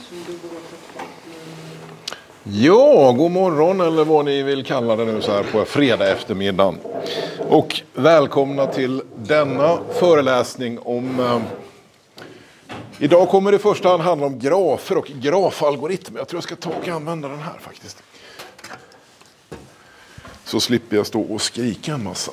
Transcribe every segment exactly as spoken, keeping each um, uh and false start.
Ja, god morgon eller vad ni vill kalla det nu så här på fredag eftermiddag. Och välkomna till denna föreläsning om... Eh, idag kommer det i första hand handla om grafer och grafalgoritmer. Jag tror jag ska ta och använda den här faktiskt. Så slipper jag stå och skrika en massa.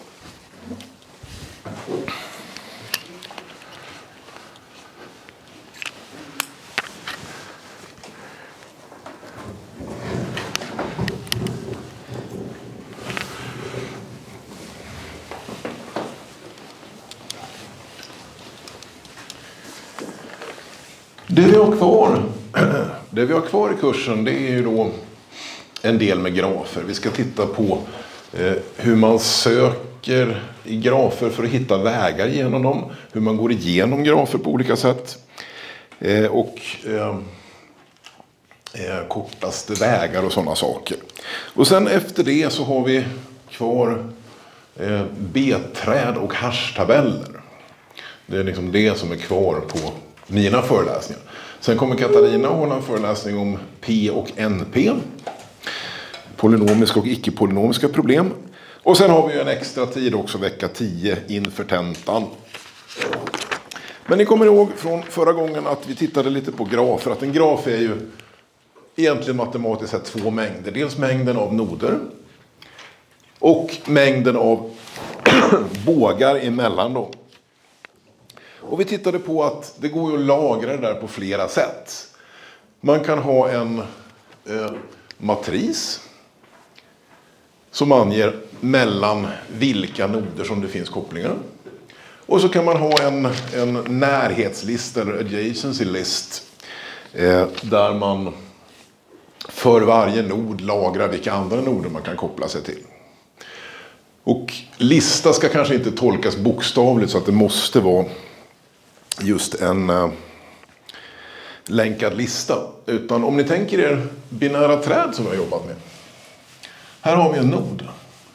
Det vi har kvar, det vi har kvar i kursen, det är ju då en del med grafer. Vi ska titta på eh, hur man söker i grafer för att hitta vägar genom dem. Hur man går igenom grafer på olika sätt. Eh, och eh, eh, kortaste vägar och sådana saker. Och sen efter det så har vi kvar eh, B-träd och hashtabeller. Det är liksom det som är kvar på mina föreläsningar. Sen kommer Katarina att hålla en föreläsning om P och N P. Polynomiska och icke-polynomiska problem. Och sen har vi ju en extra tid också vecka tio inför tentan. Men ni kommer ihåg från förra gången att vi tittade lite på grafer. Att en graf är ju egentligen matematiskt sett två mängder. Dels mängden av noder. Och mängden av bågar emellan dem. Och vi tittade på att det går att lagra det där på flera sätt. Man kan ha en eh, matris som anger mellan vilka noder som det finns kopplingar. Och så kan man ha en, en närhetslista eller adjacency list eh, där man för varje nod lagrar vilka andra noder man kan koppla sig till. Och lista ska kanske inte tolkas bokstavligt så att det måste vara just en uh, länkad lista. Utan om ni tänker er binära träd som jag har jobbat med. Här har vi en nod.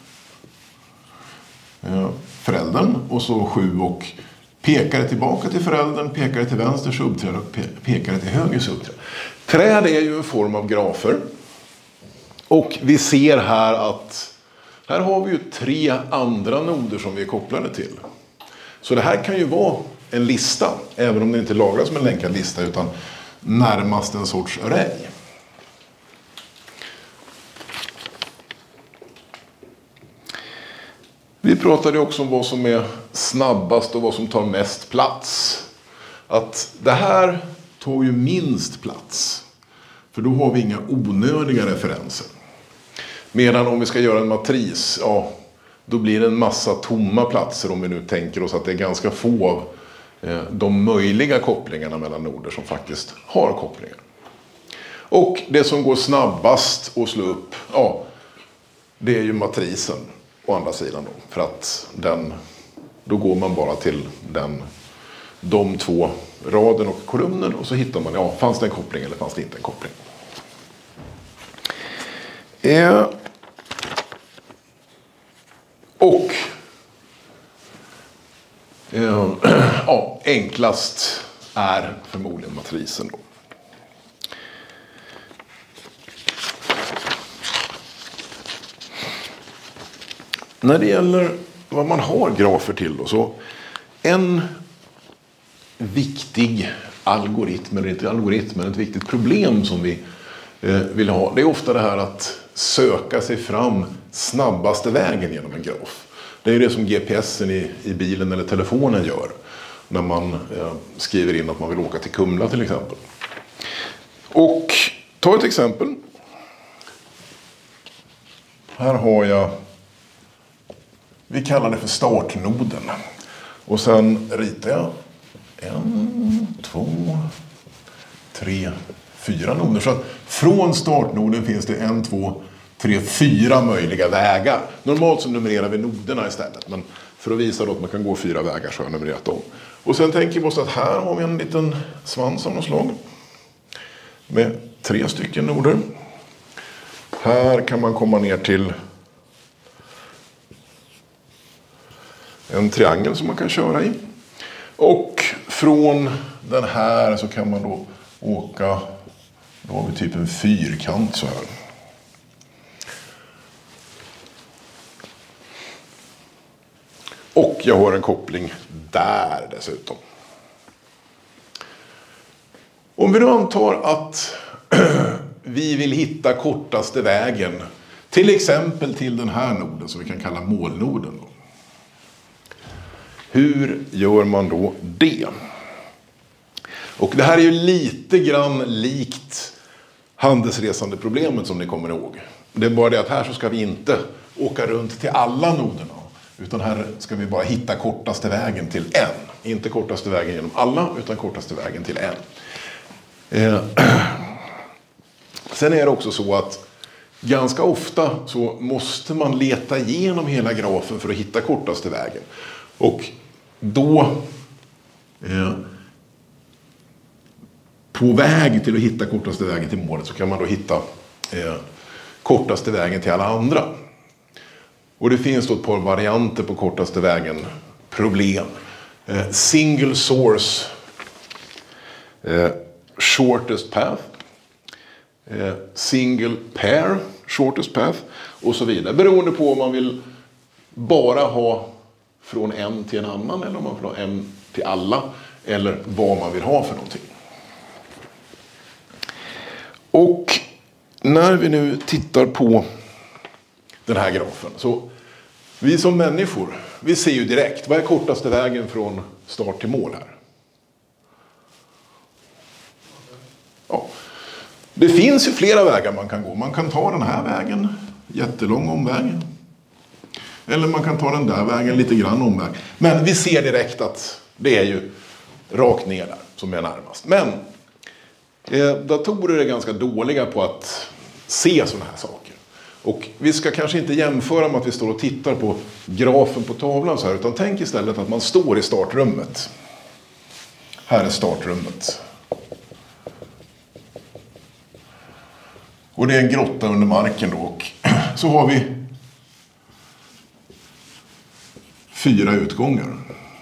Uh, föräldern och så sju och pekare tillbaka till föräldern, pekare till vänster subträd och pe- pekare till höger subträd. Träd är ju en form av grafer. Och vi ser här att här har vi ju tre andra noder som vi är kopplade till. Så det här kan ju vara en lista, även om det inte lagras som en länkad lista utan närmast en sorts array. Vi pratade också om vad som är snabbast och vad som tar mest plats. Att det här tar ju minst plats. För då har vi inga onödiga referenser. Medan om vi ska göra en matris, ja, då blir det en massa tomma platser om vi nu tänker oss att det är ganska få av de möjliga kopplingarna mellan noder som faktiskt har kopplingar. Och det som går snabbast att slå upp, ja, det är ju matrisen å andra sidan då. För att den, då går man bara till den, de två raden och kolumnen och så hittar man, ja, fanns det en koppling eller fanns det inte en koppling. Eh, och ja, enklast är förmodligen matrisen då. När det gäller vad man har grafer till då, så en viktig algoritm, eller inte algoritm, men ett viktigt problem som vi eh, vill ha, det är ofta det här att söka sig fram snabbaste vägen genom en graf. Det är ju det som G P S'en i, i bilen eller telefonen gör. När man eh, skriver in att man vill åka till Kumla till exempel. Och ta ett exempel. Här har jag, vi kallar det för startnoden. Och sen ritar jag en, två, tre, fyra noder. Så att från startnoden finns det en, två, tre, fyra möjliga vägar. Normalt så numrerar vi noderna istället. Men för att visa då att man kan gå fyra vägar så har jag numrerat dem. Och sen tänker vi oss att här har vi en liten svans av något slag. Med tre stycken noder. Här kan man komma ner till en triangel som man kan köra i. Och från den här så kan man då åka Då har vi typ en fyrkant så här. Och jag har en koppling där dessutom. Om vi nu antar att vi vill hitta kortaste vägen, till exempel till den här noden som vi kan kalla målnoden då. Hur gör man då det? Och det här är ju lite grann likt handelsresandeproblemet som ni kommer ihåg. Det är bara det att här så ska vi inte åka runt till alla noderna. Utan här ska vi bara hitta kortaste vägen till en. Inte kortaste vägen genom alla, utan kortaste vägen till en. Eh. Sen är det också så att ganska ofta så måste man leta igenom hela grafen för att hitta kortaste vägen. Och då eh, på väg till att hitta kortaste vägen till målet så kan man då hitta eh, kortaste vägen till alla andra. Och det finns då ett par varianter på kortaste vägen problem. Eh, single source eh, shortest path. Eh, single pair shortest path. Och så vidare. Beroende på om man vill bara ha från en till en annan. Eller om man vill ha en till alla. Eller vad man vill ha för någonting. Och när vi nu tittar på den här grafen. Så vi som människor, vi ser ju direkt. Vad är kortaste vägen från start till mål här? Ja. Det finns ju flera vägar man kan gå. Man kan ta den här vägen, jättelång omväg. Eller man kan ta den där vägen, lite grann omväg. Men vi ser direkt att det är ju rakt ner där som är närmast. Men eh, datorer är ganska dåliga på att se sådana här saker. Och vi ska kanske inte jämföra med att vi står och tittar på grafen på tavlan så här. Utan tänk istället att man står i startrummet. Här är startrummet. Och det är en grotta under marken då. Och så har vi fyra utgångar.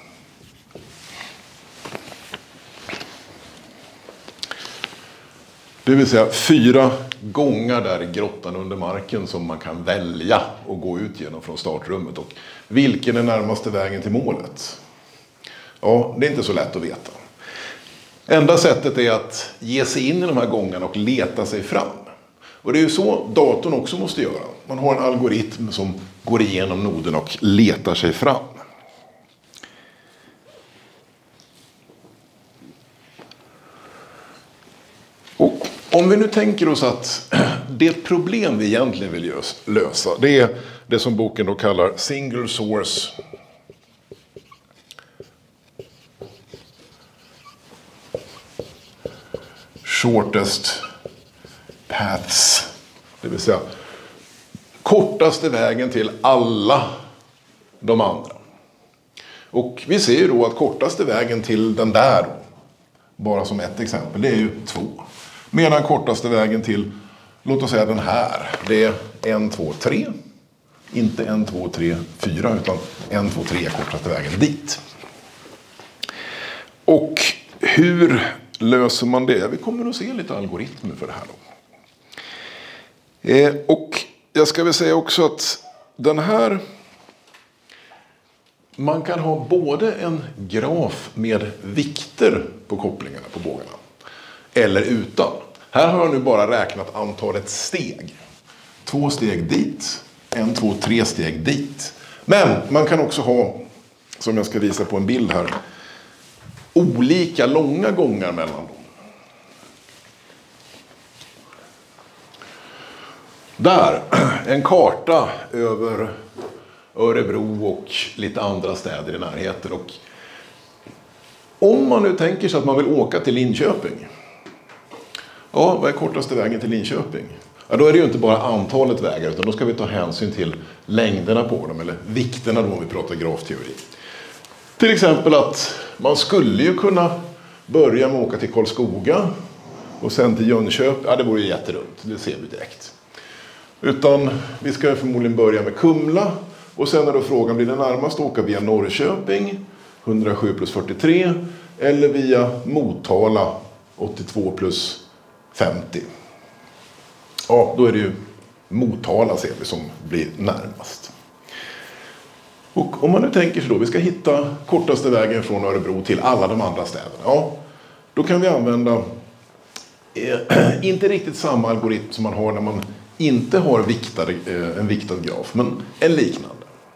Det vill säga fyra gångar där i grottan under marken som man kan välja att gå ut genom från startrummet. Och vilken är närmaste vägen till målet? Ja, det är inte så lätt att veta. Enda sättet är att ge sig in i de här gångarna och leta sig fram. Och det är ju så datorn också måste göra. Man har en algoritm som går igenom noden och letar sig fram. Och om vi nu tänker oss att det problem vi egentligen vill lösa, det är det som boken då kallar single source shortest paths. Det vill säga kortaste vägen till alla de andra. Och vi ser ju då att kortaste vägen till den där, bara som ett exempel, det är ju två. Medan kortaste vägen till, låt oss säga den här, det är en, två, tre. Inte en, två, tre, fyra, utan en, två, tre kortaste vägen dit. Och hur löser man det? Vi kommer att se lite algoritmer för det här då. Eh, och jag ska väl säga också att den här, man kan ha både en graf med vikter på kopplingarna på bågarna eller utan. Här har jag nu bara räknat antalet steg. Två steg dit, en, två, tre steg dit. Men man kan också ha, som jag ska visa på en bild här, olika långa gångar mellan dem. Där, en karta över Örebro och lite andra städer i närheten. Och om man nu tänker sig att man vill åka till Linköping. Ja, vad är kortaste vägen till Linköping? Ja, då är det ju inte bara antalet vägar, utan då ska vi ta hänsyn till längderna på dem, eller vikterna då om vi pratar grafteori. Till exempel att man skulle ju kunna börja med att åka till Karlskoga och sen till Jönköping. Ja, det vore ju jätterunt, det ser vi direkt. Utan vi ska förmodligen börja med Kumla. Och sen är då frågan, blir det närmast att åka via Norrköping, hundrasju plus fyrtiotre. Eller via Motala, åttiotvå plus femtio. Ja, då är det ju Motala ser vi som blir närmast. Och om man nu tänker sig då, vi ska hitta kortaste vägen från Örebro till alla de andra städerna. Ja, då kan vi använda eh, inte riktigt samma algoritm som man har när man inte har viktade, eh, en viktad graf, men en liknande.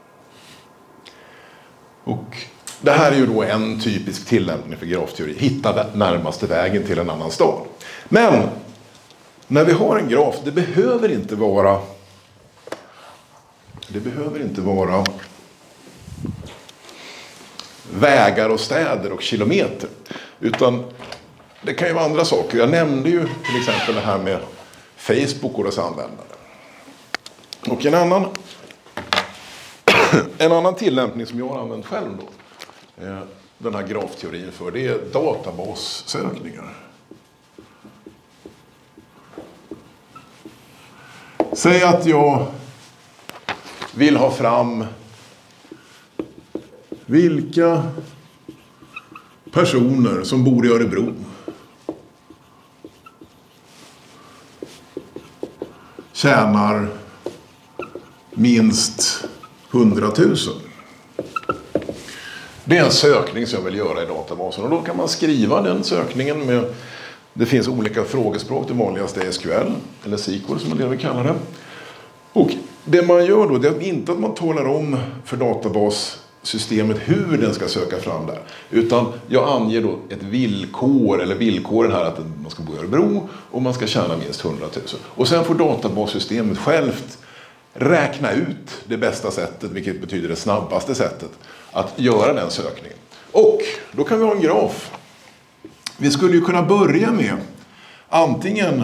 Och det här är ju då en typisk tillämpning för grafteori. Hitta den närmaste vägen till en annan stad. Men när vi har en graf, det behöver inte vara det behöver inte vara vägar och städer och kilometer. Utan det kan ju vara andra saker. Jag nämnde ju till exempel det här med Facebook och dess användare. Och en annan en annan tillämpning som jag har använt själv då, den här grafteorin för, det är databassökningar. Säg att jag vill ha fram vilka personer som bor i Örebro tjänar minst hundratusen. Det är en sökning som jag vill göra i databasen. Och då kan man skriva den sökningen med, det finns olika frågespråk, det vanligaste är S Q L eller S Q L som man det vi kallar det. Och det man gör då, det är inte att man talar om för databassystemet hur den ska söka fram där. Utan jag anger då ett villkor, eller villkoren här att man ska bo i Örebro och man ska tjäna minst hundratusen. Och sen får databassystemet självt räkna ut det bästa sättet, vilket betyder det snabbaste sättet, att göra den sökningen. Och då kan vi ha en graf. Vi skulle ju kunna börja med antingen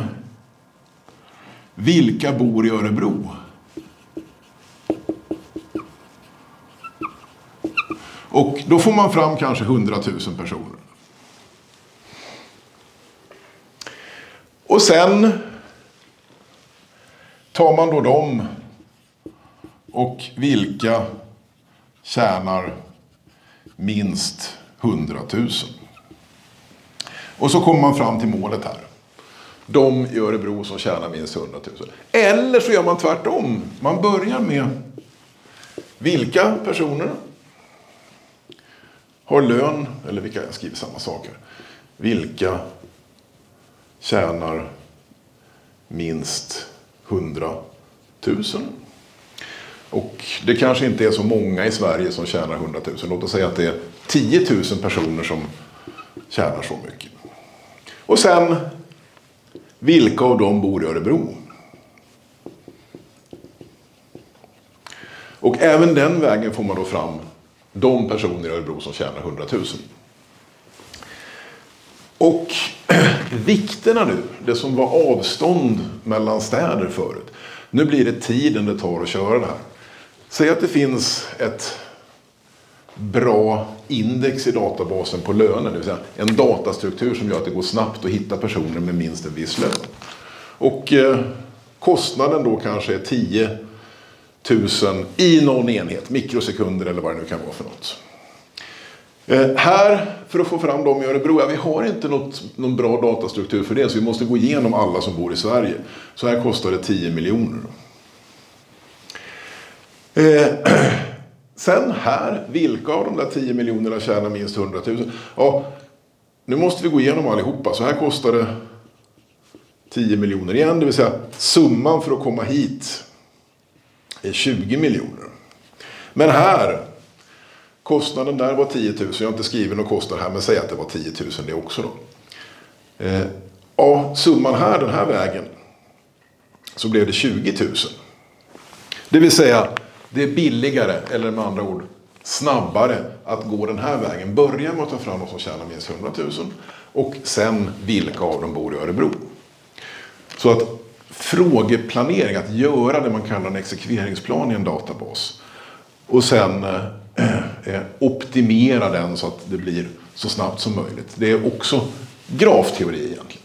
vilka bor i Örebro. Och då får man fram kanske hundratusen personer. Och sen tar man då dem och vilka tjänar minst hundratusen. Och så kommer man fram till målet här. De i Örebro som tjänar minst hundratusen. Eller så gör man tvärtom. Man börjar med vilka personer har lön, eller vilka, jag skriver samma saker. Vilka tjänar minst hundratusen. Och det kanske inte är så många i Sverige som tjänar hundratusen. Låt oss säga att det är tiotusen personer som tjänar så mycket. Och sen, vilka av dem bor i Örebro? Och även den vägen får man då fram de personer i Örebro som tjänar hundratusen. Och vikterna nu, det som var avstånd mellan städer förut. Nu blir det tiden det tar att köra det här. Säg att det finns ett bra index i databasen på löner, det vill säga en datastruktur som gör att det går snabbt att hitta personer med minst en viss lön. Och eh, kostnaden då kanske är tio tusen i någon enhet, mikrosekunder eller vad det nu kan vara för något. Eh, här, för att få fram dem i Örebro, ja, vi har inte något, någon bra datastruktur för det, så vi måste gå igenom alla som bor i Sverige. Så här kostar det tio miljoner. Eh, sen här, vilka av de där tio miljonerna tjänar minst hundratusen? Ja, nu måste vi gå igenom allihopa. Så här kostar det tio miljoner igen, det vill säga summan för att komma hit är tjugo miljoner. Men här, kostnaden där var tio tusen. Jag har inte skrivit någon kostnad här, men säg att det var tio tusen det också då. Eh, ja, summan här, den här vägen, så blev det tjugo tusen. Det vill säga, det är billigare, eller med andra ord, snabbare att gå den här vägen. Börja med att ta fram de som tjänar minst hundratusen och sen vilka av dem bor i Örebro. Så att frågeplanering, att göra det man kallar en exekveringsplan i en databas. Och sen eh, optimera den så att det blir så snabbt som möjligt. Det är också grafteori egentligen.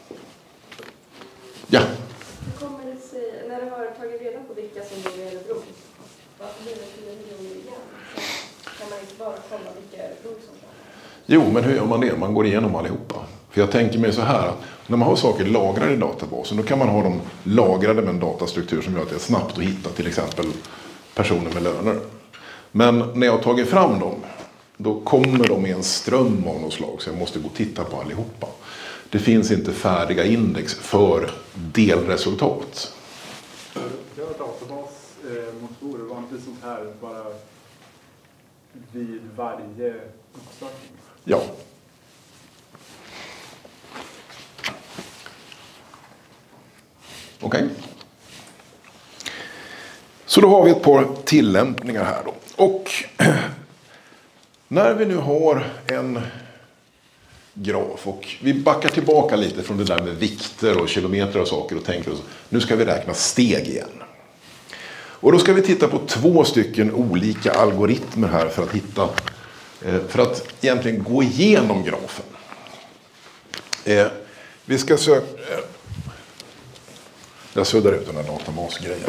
Ja. Hur kommer det sig, när du har tagit reda på vilka som bor i Örebro, varför blir det tio miljoner igen? Så kan man inte bara kolla vilka Örebro som tjänar? Jo, men hur gör man det? Man går igenom allihopa. För jag tänker mig så här, att när man har saker lagrade i databasen, då kan man ha dem lagrade med en datastruktur som gör att det är snabbt att hitta till exempel personer med löner. Men när jag har tagit fram dem, då kommer de i en ström av något slag, så jag måste gå och titta på allihopa. Det finns inte färdiga index för delresultat. Jag har databasmotorer, var inte sånt här bara vid varje uppsökning? Ja. Okej. Okay. Så då har vi ett par tillämpningar här då. Och när vi nu har en graf och vi backar tillbaka lite från det där med vikter och kilometer och saker och tänker oss, nu ska vi räkna steg igen. Och då ska vi titta på två stycken olika algoritmer här för att hitta, för att egentligen gå igenom grafen. Vi ska söka, jag suddar ut den här databasgrejen.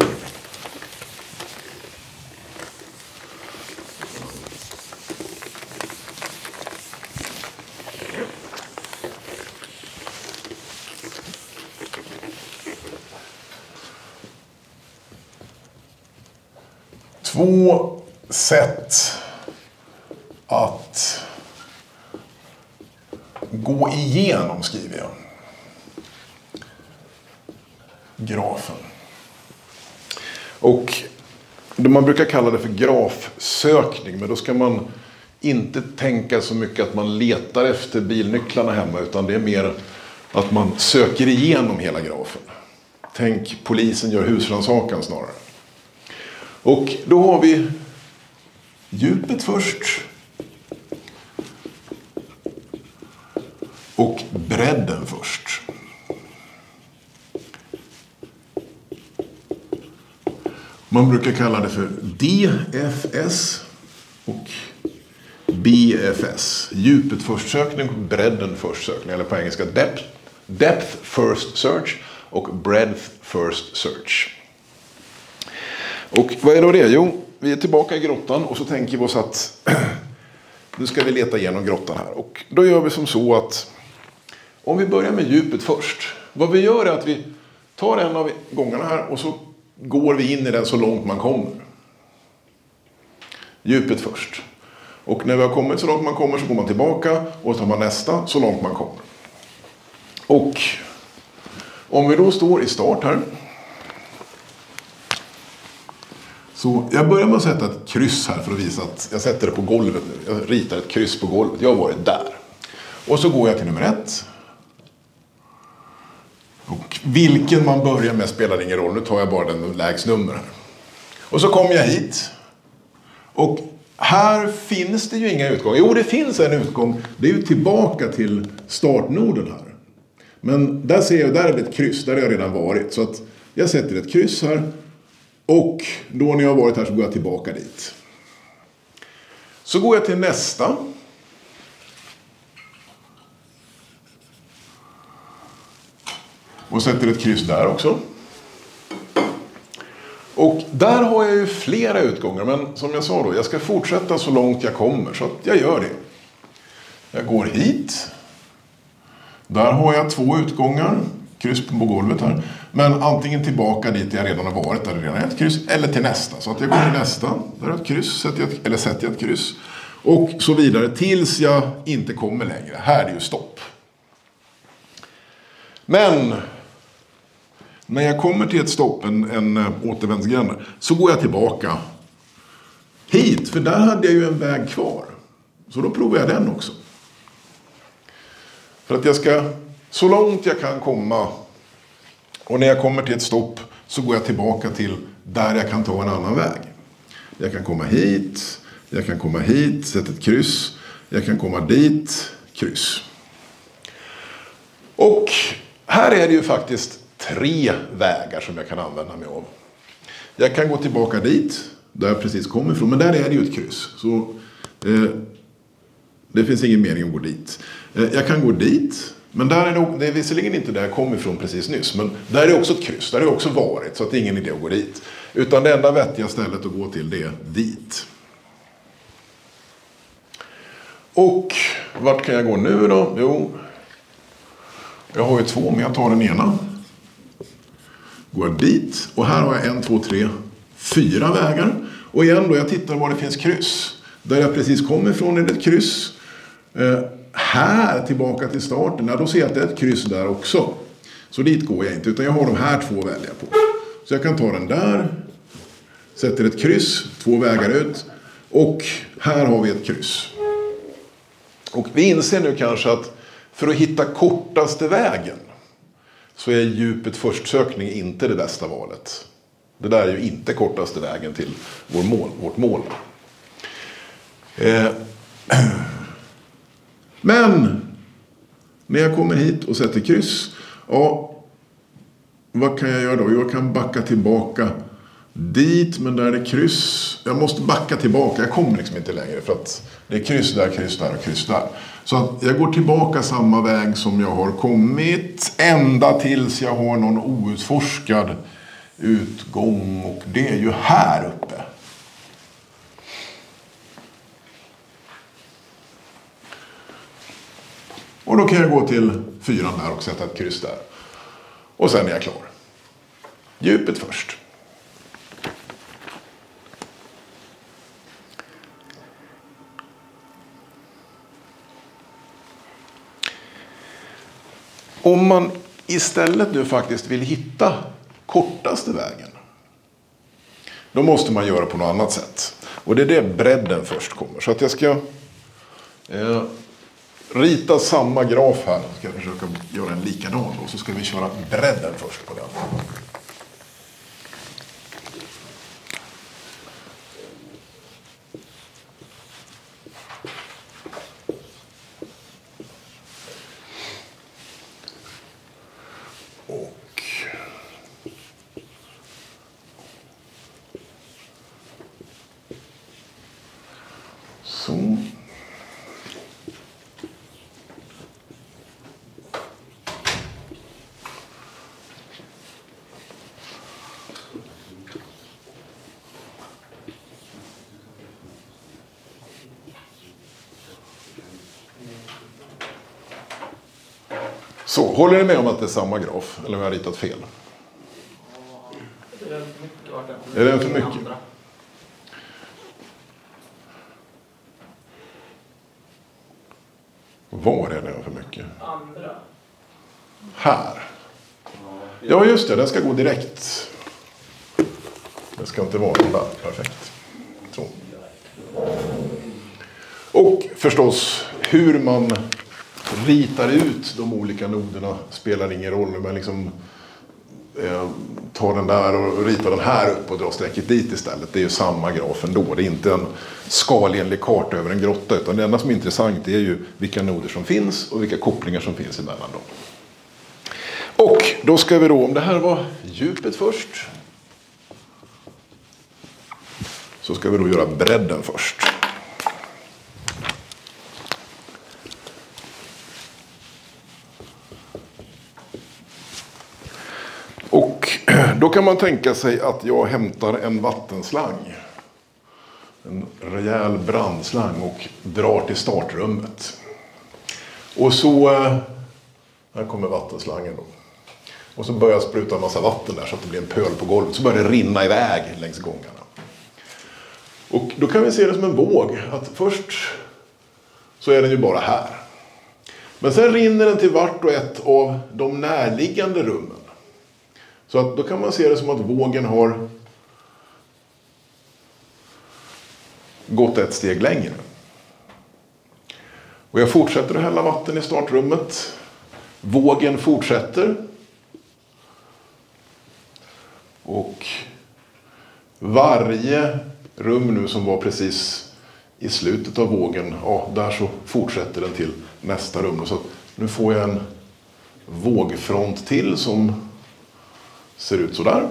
Två sätt att gå igenom, skriver jag, grafen. Och man brukar kalla det för grafsökning, men då ska man inte tänka så mycket att man letar efter bilnycklarna hemma, utan det är mer att man söker igenom hela grafen. Tänk, polisen gör husrannsakan snarare. Och då har vi djupet först och bredden först. Man brukar kalla det för D F S och B F S. Djupet först sökning och bredden först sökning. Eller på engelska depth, depth first search och breadth first search. Och vad är då det? Jo, vi är tillbaka i grottan och så tänker vi oss att nu ska vi leta igenom grottan här. Och då gör vi som så att om vi börjar med djupet först. Vad vi gör är att vi tar en av gångarna här och så går vi in i den så långt man kommer. Djupet först. Och när vi har kommit så långt man kommer så går man tillbaka och så tar man nästa så långt man kommer. Och om vi då står i start här. Så jag börjar med att sätta ett kryss här för att visa att jag sätter det på golvet nu. Jag ritar ett kryss på golvet. Jag har varit där. Och så går jag till nummer ett. Och vilken man börjar med spelar ingen roll. Nu tar jag bara den lägst nummer här. Och så kommer jag hit. Och här finns det ju inga utgångar. Jo, det finns en utgång. Det är ju tillbaka till startnoden här. Men där ser jag, där är det ett kryss. Där har jag redan varit. Så att jag sätter ett kryss här. Och då när jag har varit här så går jag tillbaka dit. Så går jag till nästa. Och sätter ett kryss där också. Och där har jag ju flera utgångar. Men som jag sa då, jag ska fortsätta så långt jag kommer. Så att jag gör det. Jag går hit. Där har jag två utgångar. Kryss på golvet här. Men antingen tillbaka dit jag redan har varit. Där det redan är ett kryss. Eller till nästa. Så att jag går till nästa. Där är ett kryss. Sätter jag ett, eller sätter jag ett kryss. Och så vidare. Tills jag inte kommer längre. Här är det ju stopp. Men när jag kommer till ett stopp, en, en återvändsgränd, så går jag tillbaka hit. För där hade jag ju en väg kvar. Så då provar jag den också. För att jag ska så långt jag kan komma. Och när jag kommer till ett stopp så går jag tillbaka till där jag kan ta en annan väg. Jag kan komma hit. Jag kan komma hit, sätta ett kryss. Jag kan komma dit, kryss. Och här är det ju faktiskt tre vägar som jag kan använda mig av. Jag kan gå tillbaka dit, där jag precis kommer ifrån. Men där är det ju ett kryss. Så eh, det finns ingen mening att gå dit. Eh, jag kan gå dit. Men där är det, det är visserligen inte där jag kom ifrån precis nyss. Men där är det också ett kryss. Där har jag också varit. Så att det är ingen idé att gå dit. Utan det enda vettiga stället att gå till det är dit. Och vart kan jag gå nu då? Jo, Jag har ju två, men jag tar den ena. Går dit. Och här har jag en, två, tre, fyra vägar. Och igen då, jag tittar var det finns kryss. Där jag precis kommer ifrån är det ett kryss. Eh, här tillbaka till starten, ja, då ser jag att det är ett kryss där också. Så dit går jag inte, utan jag har de här två att välja på. Så jag kan ta den där. Sätter ett kryss, två vägar ut. Och här har vi ett kryss. Och vi inser nu kanske att för att hitta kortaste vägen så är djupet först-sökning inte det bästa valet. Det där är ju inte kortaste vägen till vår mål, vårt mål. Eh. Men när jag kommer hit och sätter kryss, ja, vad kan jag göra då? Jag kan backa tillbaka dit, men där är det kryss. Jag måste backa tillbaka, jag kommer liksom inte längre för att det är kryss där, kryss där och kryss där. Så att jag går tillbaka samma väg som jag har kommit ända tills jag har någon outforskad utgång, och det är ju här uppe. Och då kan jag gå till fyran där och sätta ett kryss där. Och sen är jag klar. Djupet först. Om man istället nu faktiskt vill hitta kortaste vägen, då måste man göra på något annat sätt. Och det är det bredden först kommer. Så att jag ska eh, rita samma graf här. Så ska jag försöka göra en likadan då. Så ska vi köra bredden först på den. Så. Så, håller ni med om att det är samma graf? Eller har jag ritat fel? Det är mycket. Är det för mycket? Var är den för mycket? Andra. Här. Ja, just det. Den ska gå direkt. Det ska inte vara den där. Perfekt. Så. Och förstås, hur man ritar ut de olika noderna spelar ingen roll. Men liksom eh, tar den där och ritar den här upp och drar strecket dit istället. Det är ju samma graf ändå. Det är inte en skalenlig karta över en grotta, utan det enda som är intressant är ju vilka noder som finns och vilka kopplingar som finns emellan dem. Och då ska vi då, om det här var djupet först, så ska vi då göra bredden först. Och då kan man tänka sig att jag hämtar en vattenslang. En rejäl brandslang och drar till startrummet. Och så, här kommer vattenslangen då. Och så börjar jag spruta en massa vatten där så att det blir en pöl på golvet. Så börjar det rinna iväg längs gångarna. Och då kan vi se det som en våg. Att först så är den ju bara här. Men sen rinner den till vart och ett av de närliggande rummen. Så att då kan man se det som att vågen har gått ett steg längre. Och jag fortsätter att hälla vatten i startrummet. Vågen fortsätter. Och varje rum nu som var precis i slutet av vågen, ja, där så fortsätter den till nästa rum. Så nu får jag en vågfront till som ser ut så där.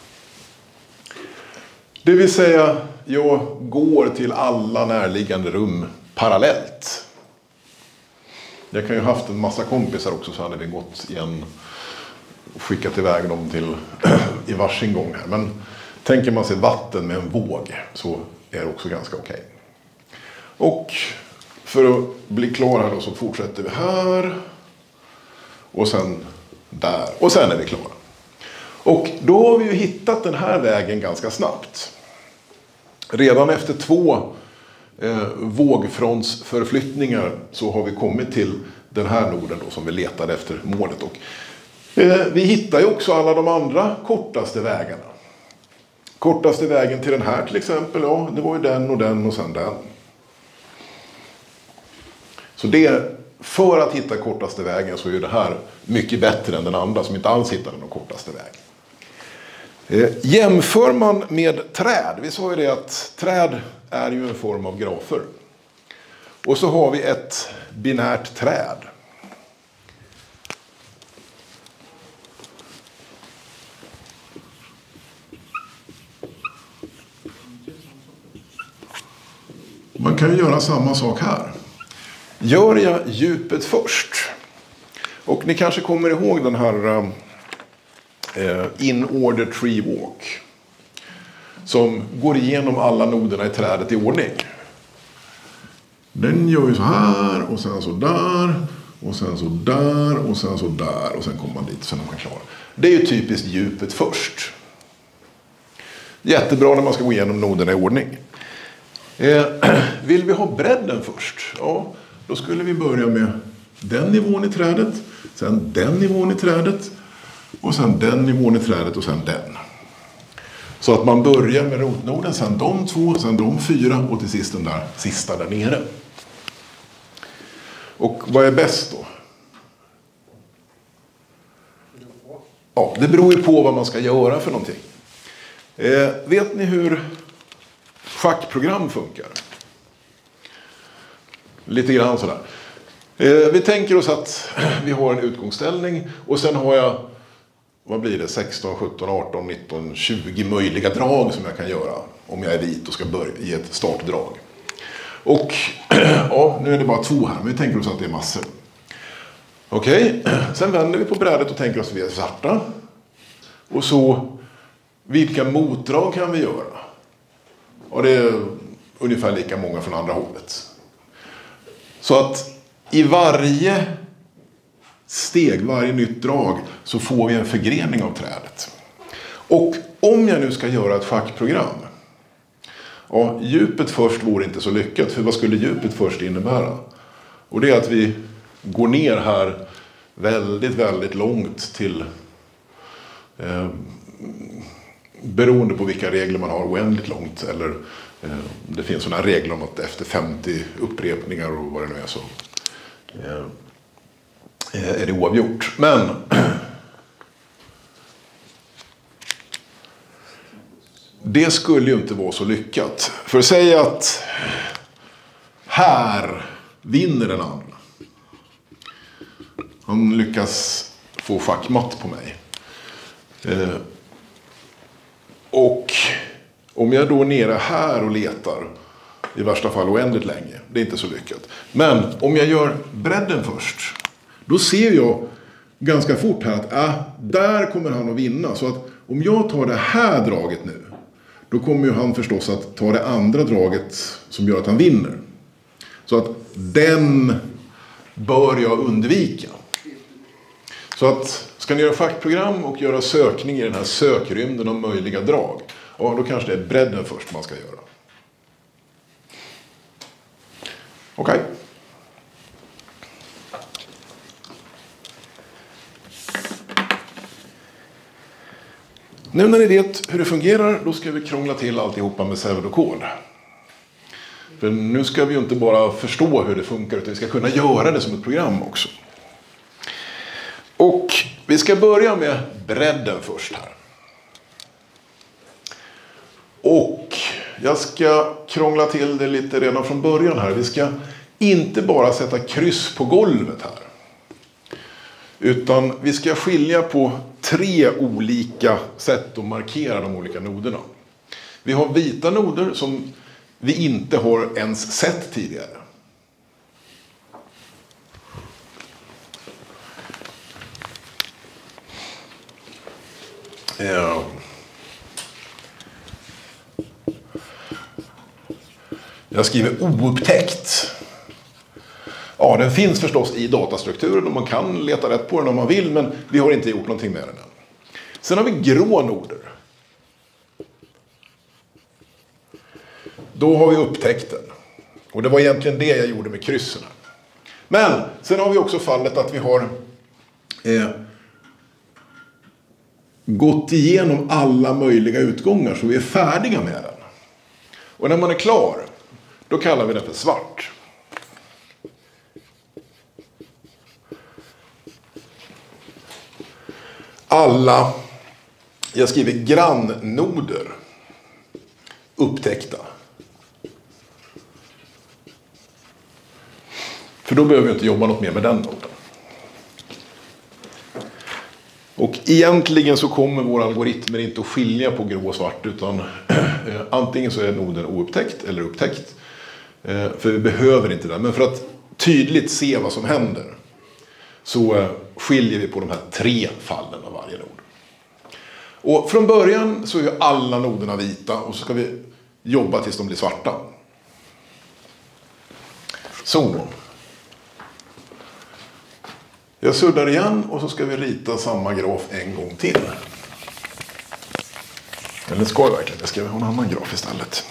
Det vill säga, jag går till alla närliggande rum parallellt. Jag kan ju ha haft en massa kompisar också, så hade vi gått igen och skickat iväg dem till i varsin gång här. Men tänker man sig vatten med en våg så är det också ganska okej. Och för att bli klar här då så fortsätter vi här. och sen där. Och sen är vi klara. Och då har vi ju hittat den här vägen ganska snabbt. Redan efter två eh, vågfrontsförflyttningar så har vi kommit till den här noden då, som vi letade efter målet. Och, eh, vi hittar ju också alla de andra kortaste vägarna. Kortaste vägen till den här till exempel, ja, det var ju den och den och sen den. Så det, för att hitta kortaste vägen så är ju det här mycket bättre än den andra som inte alls hittade den kortaste vägen. Eh, jämför man med träd, vi sa ju det att träd är ju en form av grafer. Och så har vi ett binärt träd. Man kan ju göra samma sak här. Gör jag djupet först. Och ni kanske kommer ihåg den här eh, in order tree walk. Som går igenom alla noderna i trädet i ordning. Den gör ju så här och sen så där. Och sen så där och sen så där. Och sen kommer man dit så man kan klara. Det är ju typiskt djupet först. Jättebra när man ska gå igenom noderna i ordning. Eh, vill vi ha bredden först? Ja, då skulle vi börja med den nivån i trädet. Sen den nivån i trädet. Och sen den nivån i trädet och sen den. Så att man börjar med rotnoden, sen de två, sen de fyra och till sist den där sista där nere. Och vad är bäst då? Ja, det beror ju på vad man ska göra för någonting. Eh, vet ni hur schackprogram funkar? Lite grann sådär. Eh, vi tänker oss att vi har en utgångsställning och sen har jag, vad blir det, sexton, sjutton, arton, nitton, tjugo möjliga drag som jag kan göra om jag är vit och ska börja i ett startdrag. Och ja, nu är det bara två här, men vi tänker oss att det är massor. Okej, okay. Sen vänder vi på brädet och tänker oss att vi är svarta. Och så, vilka motdrag kan vi göra? Och det är ungefär lika många från andra hållet. Så att i varje steg, varje nytt drag, så får vi en förgrening av trädet. Och om jag nu ska göra ett schackprogram, ja, djupet först vore inte så lyckat. För vad skulle djupet först innebära? Och det är att vi går ner här väldigt, väldigt långt till, eh, beroende på vilka regler man har, oändligt långt. Eller eh, det finns sådana regler om att efter femtio upprepningar och vad det nu är så eh, är det oavgjort. Men det skulle ju inte vara så lyckat. För att säga att här vinner den andra. Han lyckas få schackmatt på mig. Eh, och om jag då är nere här och letar, i värsta fall oändligt länge, det är inte så lyckat. Men om jag gör bredden först, då ser jag ganska fort här att äh, där kommer han att vinna. Så att om jag tar det här draget nu, då kommer ju han förstås att ta det andra draget som gör att han vinner. Så att den bör jag undvika. Så att ska ni göra schackprogram och göra sökning i den här sökrymden om möjliga drag, ja, då kanske det är bredden först man ska göra. Okej. Okay. Nu när ni vet hur det fungerar, då ska vi krångla till alltihopa med pseudokod. För nu ska vi ju inte bara förstå hur det funkar, utan vi ska kunna göra det som ett program också. Och vi ska börja med bredden först här. Och jag ska krångla till det lite redan från början här. Vi ska inte bara sätta kryss på golvet här. Utan vi ska skilja på tre olika sätt att markera de olika noderna. Vi har vita noder som vi inte har ens sett tidigare. Ja. Jag skriver oupptäckt. ja, den finns förstås i datastrukturen och man kan leta rätt på den om man vill, men vi har inte gjort någonting med den än. Sen har vi grå noder. Då har vi upptäckt den. Och det var egentligen det jag gjorde med kryssen här. Men sen har vi också fallet att vi har eh, gått igenom alla möjliga utgångar så vi är färdiga med den. Och när man är klar, då kallar vi det för svart. Alla, jag skriver grannnoder, upptäckta. För då behöver vi inte jobba något mer med den noden. Och egentligen så kommer våra algoritmer inte att skilja på grå och svart, utan eh, antingen så är noden oupptäckt eller upptäckt. Eh, för vi behöver inte det. Men för att tydligt se vad som händer så eh, skiljer vi på de här tre fallen av varje nod. Och från början så är ju alla noderna vita och så ska vi jobba tills de blir svarta. Så. Jag suddar igen och så ska vi rita samma graf en gång till. Eller ska jag verkligen? Jag ska ha en annan graf istället.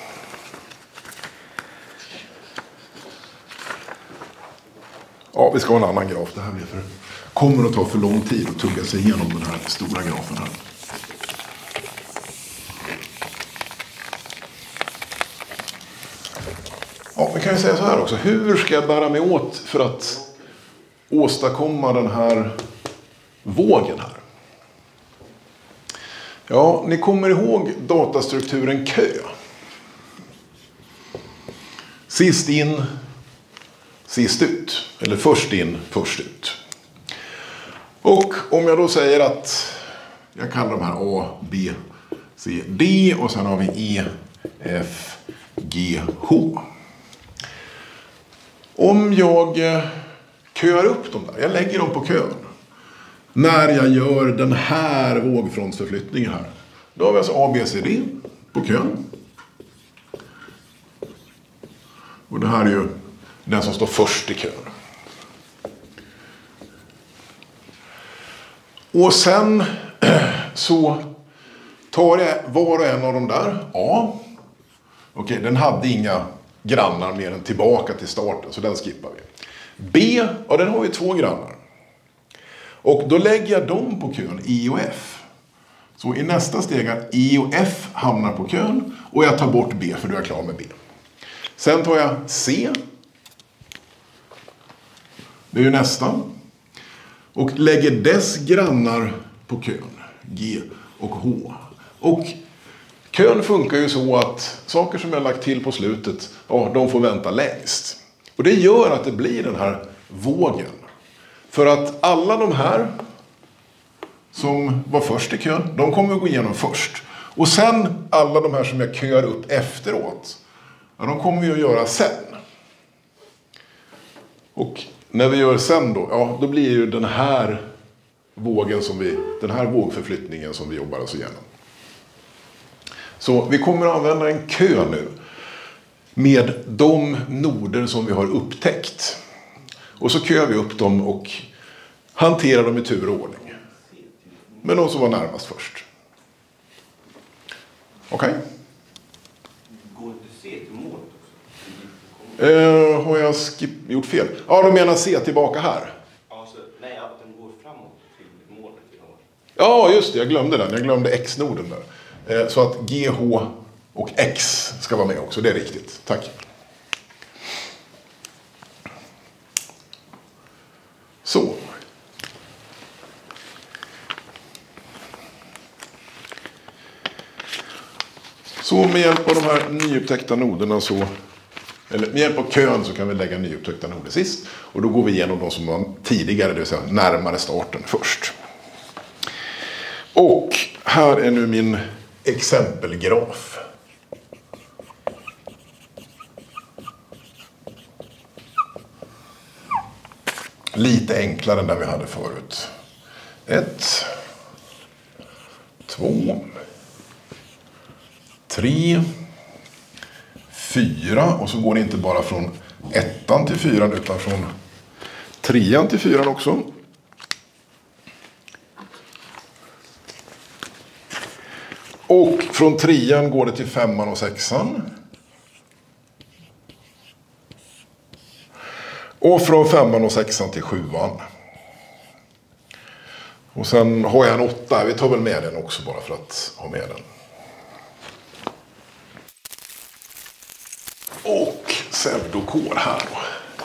Ja, vi ska ha en annan graf. Det här blir för, kommer att ta för lång tid att tugga sig igenom den här stora grafen här. Ja, vi kan ju säga så här också. Hur ska jag bära mig åt för att åstadkomma den här vågen här? Ja, ni kommer ihåg datastrukturen kö. Sist in, sist ut. Eller först in, först ut. Och om jag då säger att jag kallar de här A, B, C, D och sen har vi E, F, G, H. Om jag köar upp dem där, jag lägger dem på kön. När jag gör den här vågfrontsförflyttningen här. Då har vi alltså A, B, C, D på kön. Och det här är ju den som står först i kön. Och sen så tar jag var och en av dem där. A. Okej, den hade inga grannar mer än tillbaka till starten, så den skippar vi. B, ja, den har vi två grannar. Och då lägger jag dem på kön, I och F. Så i nästa steg att I och F hamnar på kön och jag tar bort B för då är jag klar med B. Sen tar jag C. Det är ju nästa. Och lägger dess grannar på kön, G och H. Och kön funkar ju så att saker som jag lagt till på slutet, ja, de får vänta längst. Och det gör att det blir den här vågen. För att alla de här som var först i kön, de kommer att gå igenom först. Och sen alla de här som jag köar upp efteråt, ja, de kommer vi att göra sen. Och när vi gör sen då, ja, då blir ju den här vågen som vi, den här vågförflyttningen som vi jobbar oss igenom. Så vi kommer att använda en kö nu med de noder som vi har upptäckt. Och så köar vi upp dem och hanterar dem i tur och ordning. Men de som var närmast först. Okej? Okay. Går inte C till målet också? Uh, har jag skip- gjort fel? Ja, de menar C tillbaka här. Alltså, nej, att den går framåt till målet. Ja, just det. Jag glömde den. Jag glömde X-noden där. Uh, så att G, H och X ska vara med också. Det är riktigt. Tack. Så. Så med hjälp av de här nyupptäckta noderna så, eller med hjälp av kön så kan vi lägga nyupptäckta noder sist. Och då går vi igenom de som var tidigare, det vill säga närmare starten först. Och här är nu min exempelgraf. Lite enklare än den vi hade förut. Ett, två, tre, fyra. Och så går det inte bara från ettan till fyran utan från trean till fyran också. Och från trean går det till femman och sexan. Och från femman och sexan till sjuan. Och sen har jag en åtta. Vi tar väl med den också bara för att ha med den. Och pseudokår här då.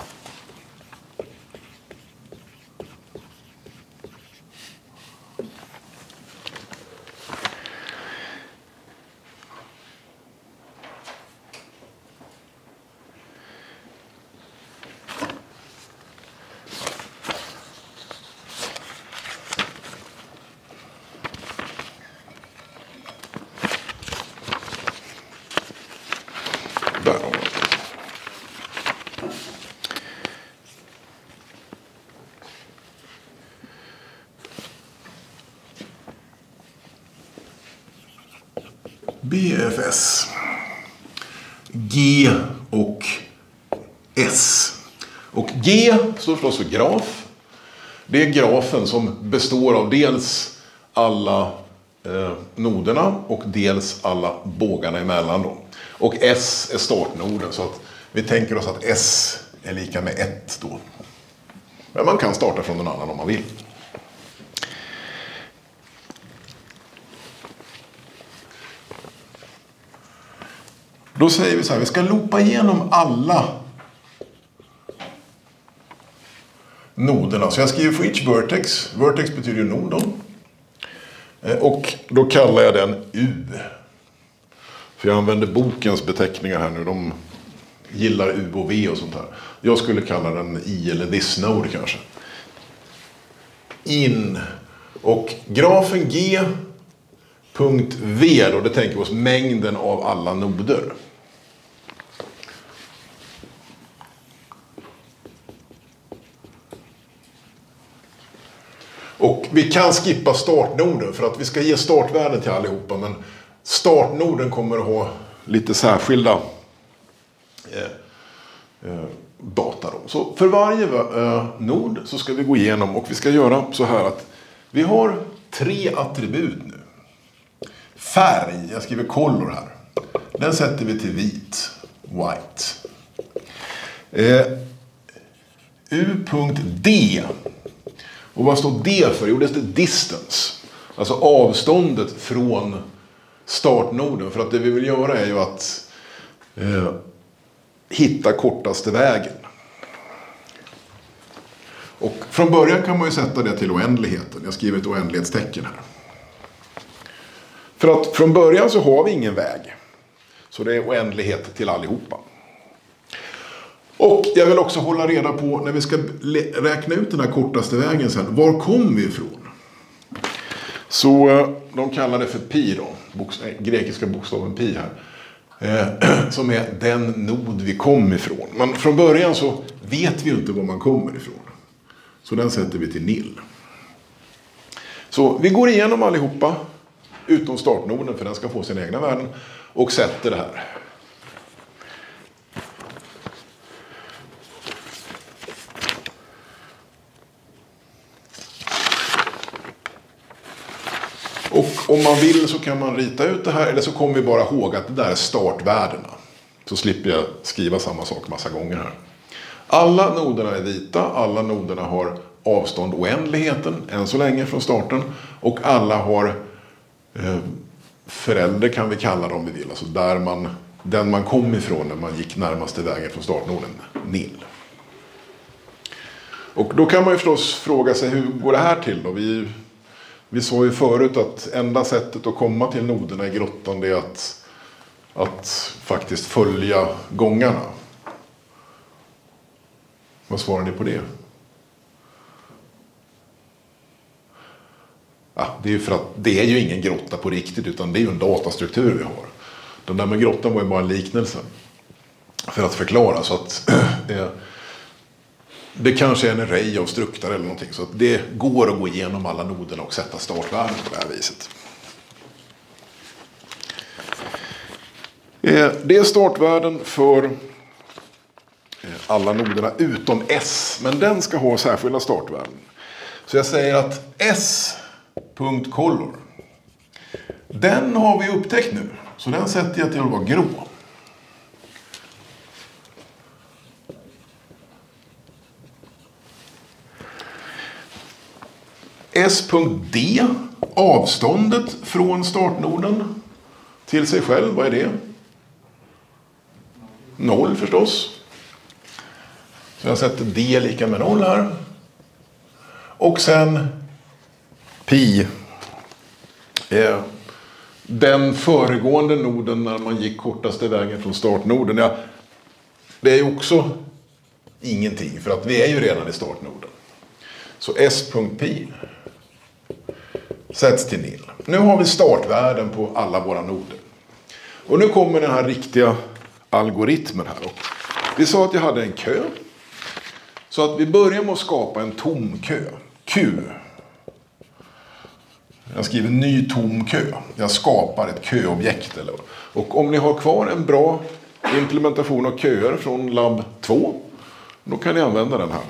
B F S, G och S. Och G står förstås för graf. Det är grafen som består av dels alla eh, noderna och dels alla bågarna emellan då. Och S är startnoden, så att vi tänker oss att S är lika med ett då. Men man kan starta från någon annan om man vill. Då säger vi så här, vi ska loopa igenom alla noderna. Så jag skriver for each vertex. Vertex betyder ju nod. Och då kallar jag den U. För jag använder bokens beteckningar här nu. De gillar U och V och sånt här. Jag skulle kalla den I eller this node kanske. In. Och grafen G punkt V då, det tänker vi oss mängden av alla noder. Och vi kan skippa startnoden för att vi ska ge startvärden till allihopa, men startnoden kommer att ha lite särskilda eh, eh, data då. Så för varje eh, nod så ska vi gå igenom och vi ska göra så här att vi har tre attribut nu. Färg, jag skriver color här. Den sätter vi till vit, white. Eh, U.D. Och vad står D för? Jo, det står distance. Alltså avståndet från startnoden. För att det vi vill göra är ju att eh, hitta kortaste vägen. Och från början kan man ju sätta det till oändligheten. Jag skriver ett oändlighetstecken här. För att från början så har vi ingen väg. Så det är oändlighet till allihopa. Och jag vill också hålla reda på, när vi ska räkna ut den här kortaste vägen sen, var kommer vi ifrån? Så de kallar det för pi då, boks, grekiska bokstaven pi här. Eh, som är den nod vi kom ifrån. Men från början så vet vi ju inte var man kommer ifrån. Så den sätter vi till nil. Så vi går igenom allihopa. Utom startnoden, för den ska få sina egna värden. Och sätter det här. Och om man vill så kan man rita ut det här. Eller så kommer vi bara ihåg att det där är startvärdena. Så slipper jag skriva samma sak massa gånger här. Alla noderna är vita. Alla noderna har avstånd oändligheten. Än så länge från starten. Och alla har förälder kan vi kalla dem vi vill. Alltså där man, den man kom ifrån när man gick närmaste vägen från startnoden. Nil. Och då kan man ju förstås fråga sig, hur går det här till då? Vi, vi sa ju förut att enda sättet att komma till noderna i grottan är att, att faktiskt följa gångarna. Vad svarar ni på det? Ja, det är ju för att det är ju ingen grotta på riktigt, utan det är ju en datastruktur vi har. Den där med grottan var ju bara en liknelse för att förklara, så att det, det kanske är en array av struktar eller någonting, så att det går att gå igenom alla noderna och sätta startvärden på det här viset. Det är startvärden för alla noderna utom S. Men den ska ha särskilda startvärden. Så jag säger att S.color. Den har vi upptäckt nu. Så den sätter jag till att vara grå. S.D. Avståndet från startnoden till sig själv, vad är det? Noll förstås. Så jag sätter D lika med noll här. Och sen pi. Eh, den föregående noden när man gick kortaste vägen från startnoden. Ja, det är ju också ingenting för att vi är ju redan i startnoden. Så S.pi sätts till nil. Nu har vi startvärden på alla våra noder. Och nu kommer den här riktiga algoritmen här. Och vi sa att jag hade en kö. Så att vi börjar med att skapa en tom kö. Q. Jag skriver ny tom kö. Jag skapar ett köobjekt. Eller. Och om ni har kvar en bra implementation av köer från labb två. Då kan ni använda den här.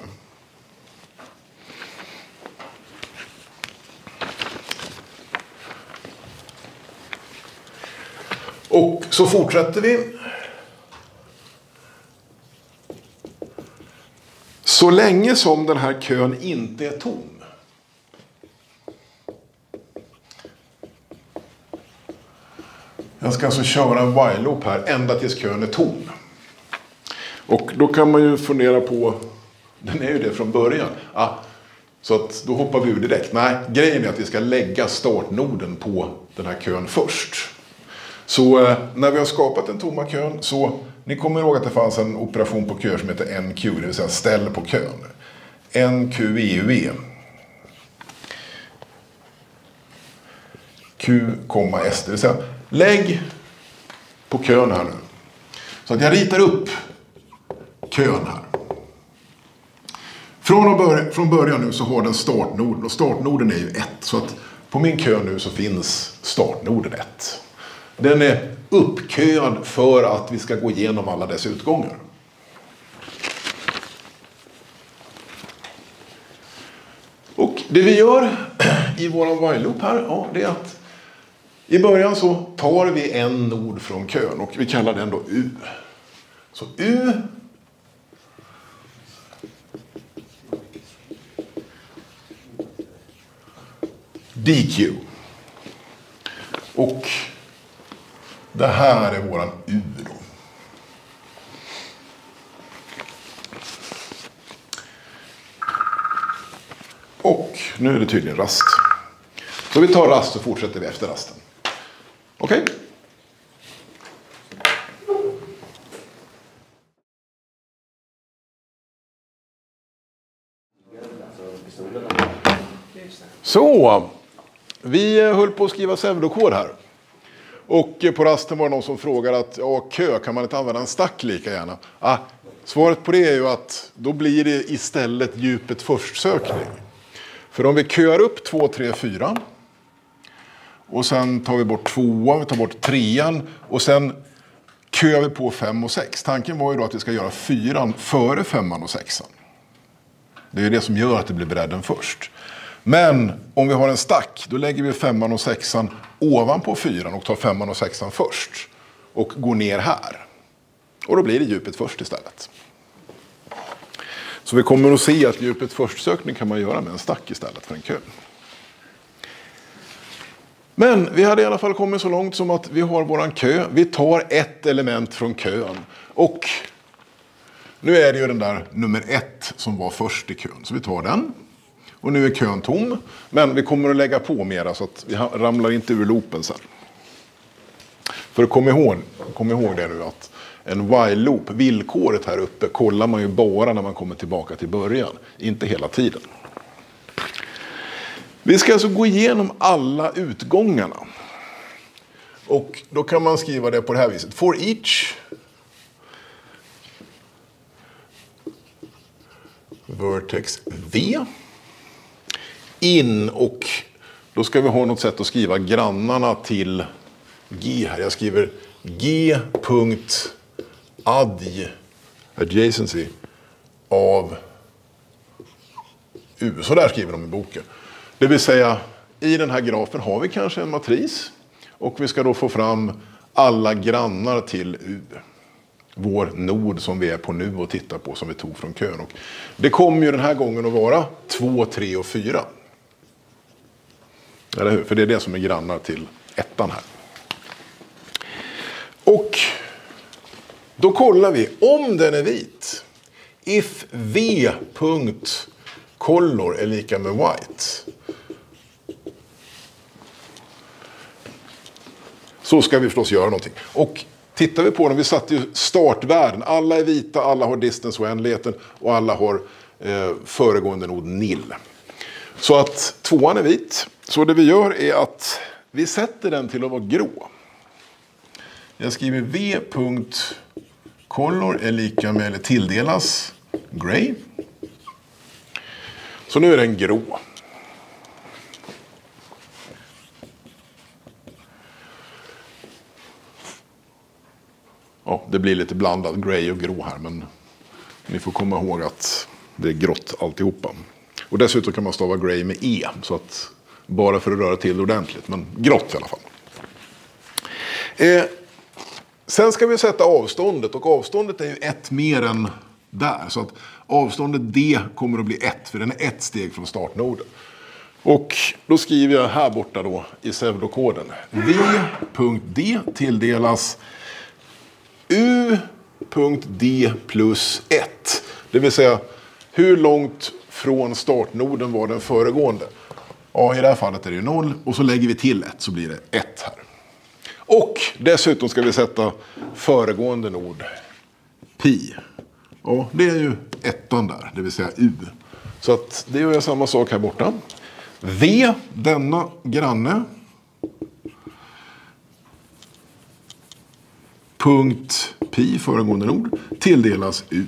Och så fortsätter vi. Så länge som den här kön inte är tom. Jag ska alltså köra en while loop här ända tills kön är tom. Och då kan man ju fundera på, den är ju det från början. Ah, så att då hoppar vi ur direkt. Nej, grejen är att vi ska lägga startnoden på den här kön först. Så eh, när vi har skapat den tomma kön så, ni kommer ihåg att det fanns en operation på köer som heter N Q, det vill säga ställ på kön. N Q E U E. Q, S, det vill säga lägg på kön här nu. Så att jag ritar upp kön här. Från, början, från början nu så har den startnoden och startnoden är ju ett. Så att på min kö nu så finns startnoden ett. Den är uppköad för att vi ska gå igenom alla dess utgångar. Och det vi gör i våran while loop här, ja, det är att i början så tar vi en nod från kön och vi kallar den då U. Så U D Q. Och det här är våran U då. Och nu är det tydligen rast. Så vi tar rast och fortsätter vi efter rasten. Okej? Okay? Så, vi höll på att skriva pseudokod här. Och på rasten var det någon som frågade att ja, kö, kan man inte använda en stack lika gärna? Ah, svaret på det är ju att då blir det istället djupet först-sökning. För om vi köar upp två, tre, fyra och sen tar vi bort tvåan, vi tar bort trean och sen köar vi på fem och sex. Tanken var ju då att vi ska göra fyran före femman och sexan. Det är ju det som gör att det blir bredden först. Men om vi har en stack, då lägger vi femman och sexan ovanpå fyran och tar femman och sexan först. Och går ner här. Och då blir det djupet först istället. Så vi kommer att se att djupet först-sökning kan man göra med en stack istället för en kö. Men vi hade i alla fall kommit så långt som att vi har våran kö. Vi tar ett element från kön. Och nu är det ju den där nummer ett som var först i kön. Så vi tar den. Och nu är kön tom. Men vi kommer att lägga på mera så att vi ramlar inte ur loopen sen. För att komma ihåg, kom ihåg det nu att en while loop, villkoret här uppe, kollar man ju bara när man kommer tillbaka till början. Inte hela tiden. Vi ska alltså gå igenom alla utgångarna. Och då kan man skriva det på det här viset. For each vertex V in, och då ska vi ha något sätt att skriva grannarna till G här. Jag skriver G.adj adjacency av U. Så där skriver de i boken. Det vill säga, i den här grafen har vi kanske en matris. Och vi ska då få fram alla grannar till U. Vår nod som vi är på nu och tittar på, som vi tog från kön. Och det kommer ju den här gången att vara två, tre och fyra. Eller hur? För det är det som är grannar till ettan här. Och då kollar vi om den är vit. If v.color är lika med white. Så ska vi förstås göra någonting. Och tittar vi på den, vi satte ju startvärden. Alla är vita, alla har distance oändligheten och alla har eh, föregående nod nil. Så att tvåan är vit. Så det vi gör är att vi sätter den till att vara grå. Jag skriver v.color är lika med, eller tilldelas, gray. Så nu är den grå. Ja, det blir lite blandad gray och grå här, men ni får komma ihåg att det är grått alltihopa. Och dessutom kan man stava gray med e, så att bara för att röra till ordentligt, men grått i alla fall. Eh, sen ska vi sätta avståndet, och avståndet är ju ett mer än där, så att avståndet D kommer att bli ett, för den är ett steg från startnoden. Och då skriver jag här borta då i pseudokoden v.d tilldelas u.d plus ett. Det vill säga hur långt från startnoden var den föregående. Ja, i det här fallet är det noll, och så lägger vi till ett så blir det ett här. Och dessutom ska vi sätta föregående nod pi. Ja, det är ju ettan där, det vill säga u. Så att det gör jag samma sak här borta. V, denna granne. Punkt pi, föregående nod, tilldelas u.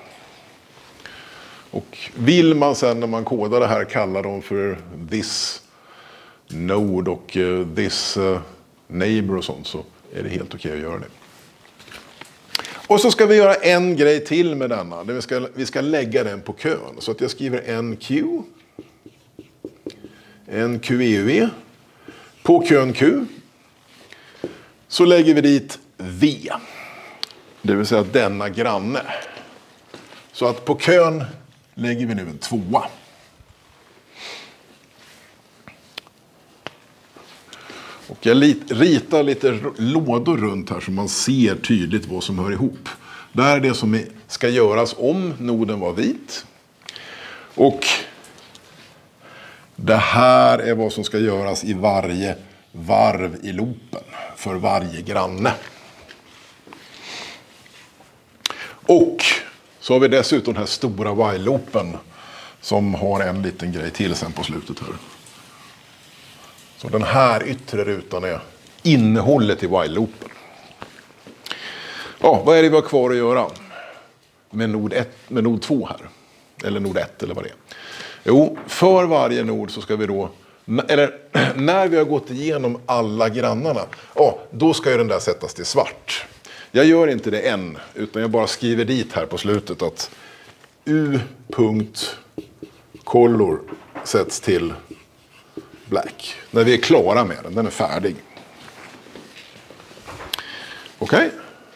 Och vill man sen när man kodar det här kalla dem för this node och uh, this uh, neighbor och sånt, så är det helt okej att göra det. Och så ska vi göra en grej till med denna. Vi ska, vi ska lägga den på kön. Så att jag skriver en Q. En Q E U E. På kön Q. Så lägger vi dit V. Det vill säga denna granne. Så att på kön lägger vi nu en tvåa. Och jag ritar lite lådor runt här så man ser tydligt vad som hör ihop. Det här är det som ska göras om noden var vit. Och det här är vad som ska göras i varje varv i loopen för varje granne. Och så har vi dessutom den här stora while-loopen som har en liten grej till sen på slutet här. Så den här yttre rutan är innehållet i while-loopen. Ja, vad är det vi har kvar att göra med nod, ett, med nod två här? Eller nod ett eller vad det är. Jo, för varje nod så ska vi då, eller när vi har gått igenom alla grannarna, ja, då ska ju den där sättas till svart. Jag gör inte det än, utan jag bara skriver dit här på slutet att u.color sätts till black. När vi är klara med den, den är färdig. Okej? Okay.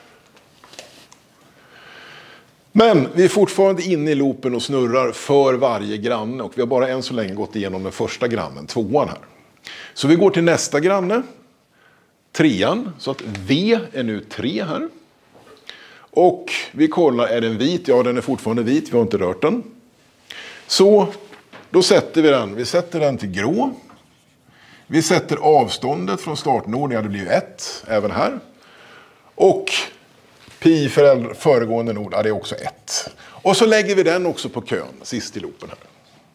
Men vi är fortfarande inne i loopen och snurrar för varje granne. Och vi har bara än så länge gått igenom den första grannen, tvåan här. Så vi går till nästa granne, trean. Så att V är nu tre här. Och vi kollar, är den vit? Ja, den är fortfarande vit, vi har inte rört den. Så då sätter vi den, vi sätter den till grå. Vi sätter avståndet från startnoden, ja det blir ju ett, även här. Och pi för föregående nod, ja det är också ett. Och så lägger vi den också på kön, sist i loopen här.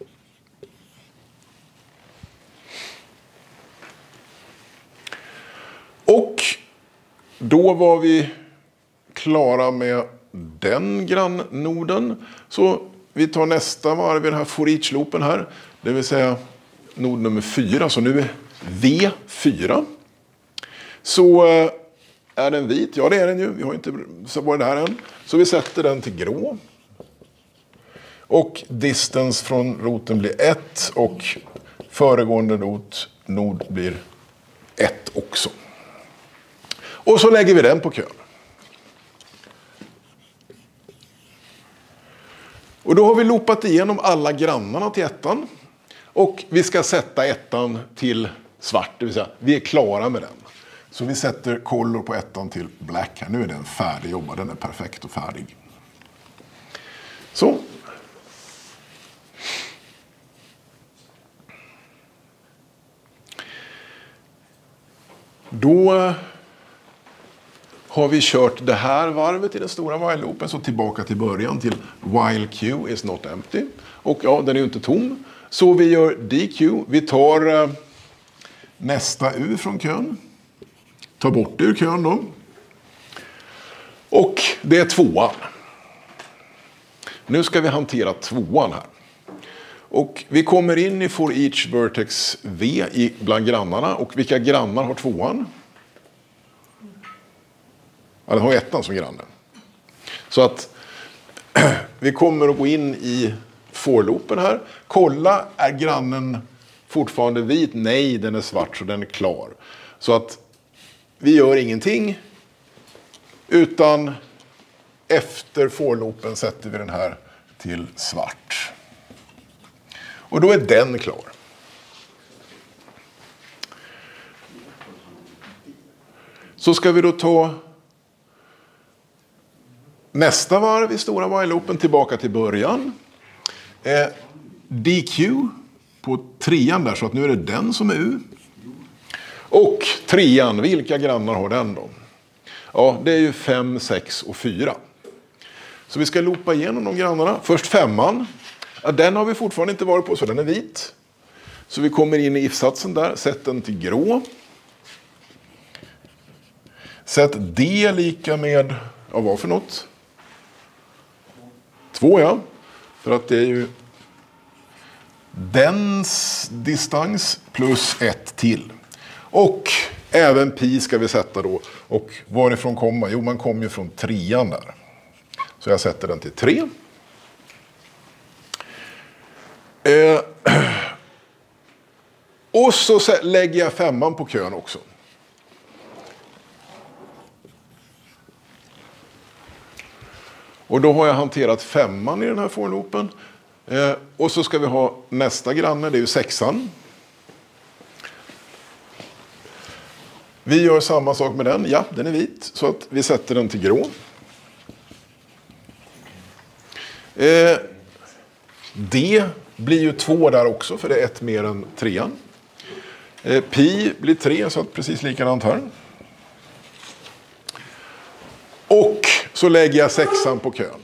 Och då var vi klara med den grannnoden. Så vi tar nästa varv i den här for each-loopen här. Det vill säga nod nummer fyra, så nu är V fyra. Så är den vit? Ja, det är den ju. Vi har inte så var det här än. Så vi sätter den till grå. Och distance från roten blir ett och föregående rot nod blir ett också. Och så lägger vi den på kön. Och då har vi loopat igenom alla grannarna till ettan. Och vi ska sätta ettan till svart, det vill säga vi är klara med den. Så vi sätter color på ettan till black här. Nu är den färdigjobbad, den är perfekt och färdig. Så. Då har vi kört det här varvet i den stora while-loopen, så tillbaka till början till while q is not empty. Och ja, den är ju inte tom. Så vi gör dq, vi tar eh, nästa u från kön. Tar bort det ur kön då. Och det är tvåan. Nu ska vi hantera tvåan här. Och vi kommer in i for each vertex v i bland grannarna. Och vilka grannar har tvåan? Ja, den har ettan som granne. Så att vi kommer att gå in i for-loopen här. Kolla, är grannen fortfarande vit? Nej, den är svart så den är klar. Så att vi gör ingenting. Utan efter for-loopen sätter vi den här till svart. Och då är den klar. Så ska vi då ta nästa varv i stora while-loopen tillbaka till början. Eh, dq på trean där, så att nu är det den som är u. Och trean, vilka grannar har den då? Ja, det är ju fem, sex och fyra. Så vi ska loopa igenom de grannarna. Först femman. Ja, den har vi fortfarande inte varit på, så den är vit. Så vi kommer in i if-satsen där. Sätt den till grå. Sätt D lika med, ja vad för något? Två, ja. För att det är ju dens distans plus ett till. Och även pi ska vi sätta då. Och varifrån kommer man? Jo, man kommer ju från trean där. Så jag sätter den till tre. Eh, och så lägger jag femman på kön också. Och då har jag hanterat femman i den här for-loopen. Eh, och så ska vi ha nästa granne, det är ju sexan. Vi gör samma sak med den. Ja, den är vit. Så att vi sätter den till grå. Eh, D blir ju två där också, för det är ett mer än trean. Eh, pi blir tre, så att precis likadant här. Och så lägger jag sexan på kön.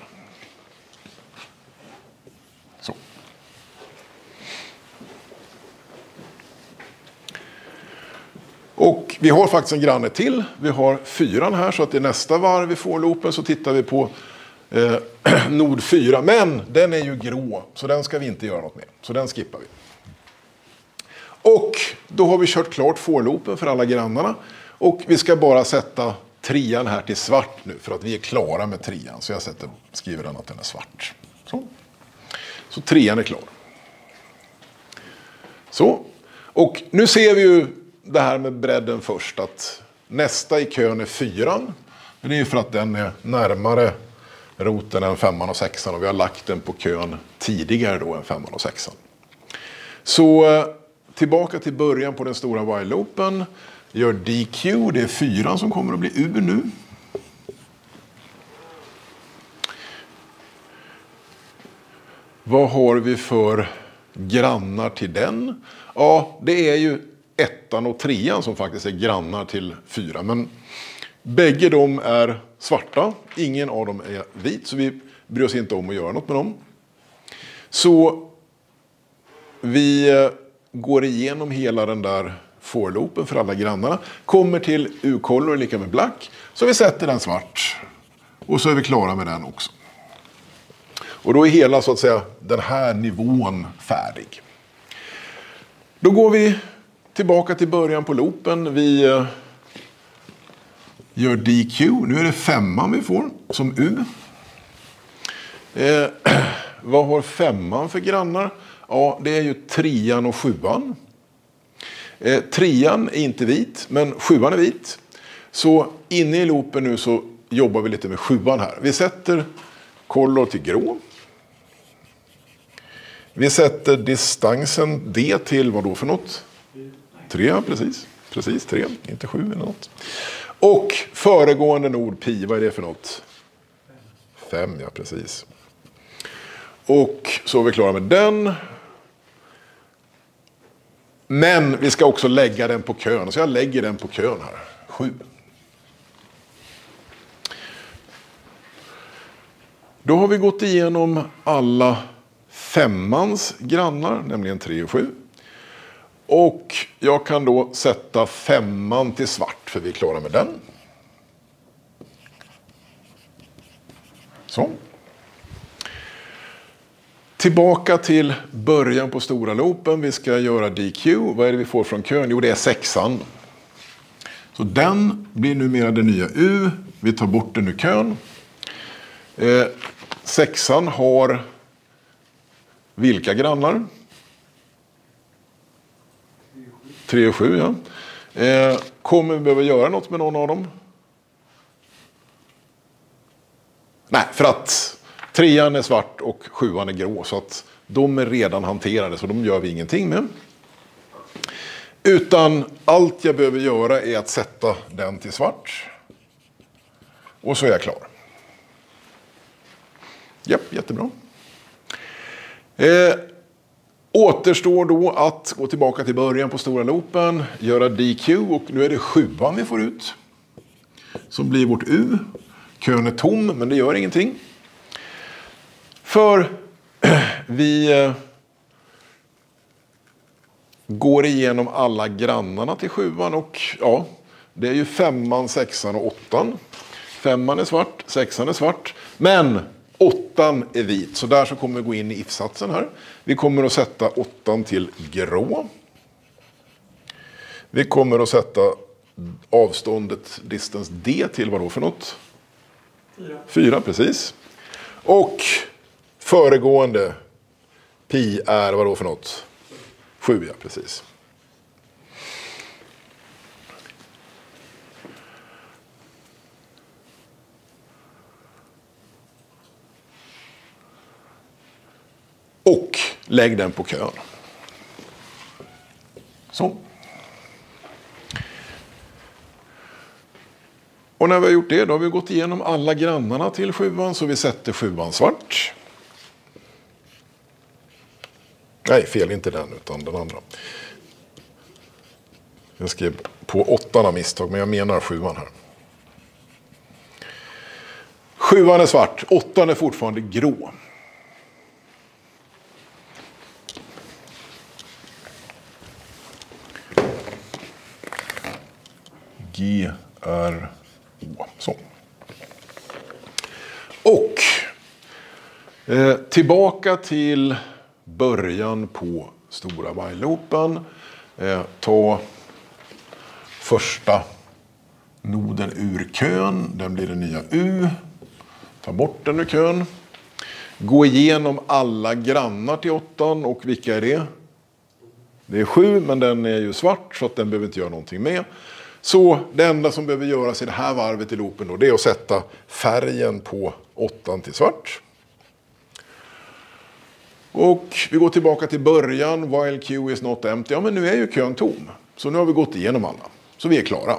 Så. Och vi har faktiskt en granne till. Vi har fyran här, så att i nästa varv i for-loopen så tittar vi på eh, nod fyra. Men den är ju grå, så den ska vi inte göra något med. Så den skippar vi. Och då har vi kört klart for-loopen för alla grannarna. Och vi ska bara sätta trean här till svart nu, för att vi är klara med trean. Så jag sätter, skriver den att den är svart. Så, så trean är klar. Så. Och nu ser vi ju det här med bredden först. Att nästa i kön är fyran. Men det är ju för att den är närmare roten än femman och sexan. Och vi har lagt den på kön tidigare då än femman och sexan. Så tillbaka till början på den stora while-loopen. Gör dq, det är fyran som kommer att bli u nu. Vad har vi för grannar till den? Ja, det är ju ettan och trean som faktiskt är grannar till fyra. Men bägge de är svarta. Ingen av dem är vit, så vi bryr oss inte om att göra något med dem. Så vi går igenom hela den där for-loopen för alla grannarna. Kommer till u-color lika med black. Så vi sätter den svart. Och så är vi klara med den också. Och då är hela så att säga den här nivån färdig. Då går vi tillbaka till början på loopen. Vi gör dq. Nu är det femman vi får som u. vad har femman för grannar? Ja, det är ju trean och sjuan. Eh, trean är inte vit, men sjuan är vit. Så inne i loopen nu så jobbar vi lite med sjuan här. Vi sätter kolor till grå. Vi sätter distansen D till vad då för något? tre, precis. Precis, tre, inte sju eller något. Och föregående nod pi, vad är det för något? fem, ja precis. Och så är vi klara med den. Men vi ska också lägga den på kön. Så jag lägger den på kön här. sju. Då har vi gått igenom alla femmans grannar, nämligen tre och sju. Och jag kan då sätta femman till svart, för vi är klara med den. Så. Tillbaka till början på stora loopen. Vi ska göra D Q. Vad är det vi får från kön? Jo, det är sexan. Så den blir numera det nya U. Vi tar bort den ur kön. Eh, sexan har vilka grannar? tre och sju, ja. Eh, kommer vi behöva göra något med någon av dem? Nej, för att trean är svart och sjuan är grå. Så att de är redan hanterade, så de gör vi ingenting med. Utan allt jag behöver göra är att sätta den till svart. Och så är jag klar. Japp, jättebra. Eh, återstår då att gå tillbaka till början på stora loopen. Göra D Q, och nu är det sjuan vi får ut. Som blir vårt U. Kön är tom, men det gör ingenting. För vi eh, går igenom alla grannarna till sjuan, och ja, det är ju femman, sexan och åttan. Femman är svart, sexan är svart, men åttan är vit. Så där så kommer vi gå in i if-satsen här. Vi kommer att sätta åttan till grå. Vi kommer att sätta avståndet distance D till vad då för något? Fyra. Fyra, precis. Och föregående pi är vad då för något? Sju, ja, precis. Och lägg den på kön. Så. Och när vi har gjort det, då har vi gått igenom alla grannarna till sjuan, så vi sätter sjuan svart. Nej, fel, inte den utan den andra. Jag skrev på åttan av misstag, men jag menar sjuan här. Sjuan är svart, åttan är fortfarande grå. G, R, O. Så. Och eh, tillbaka till början på stora while-loopen. Eh, ta första noden ur kön. Den blir det nya U. Ta bort den ur kön. Gå igenom alla grannar till åttan. Och vilka är det? Det är sju, men den är ju svart, så att den behöver inte göra någonting med. Så det enda som behöver göras i det här varvet i loopen då, det är att sätta färgen på åttan till svart. Och vi går tillbaka till början. While Q is not empty. Ja, men nu är ju kön tom. Så nu har vi gått igenom alla. Så vi är klara.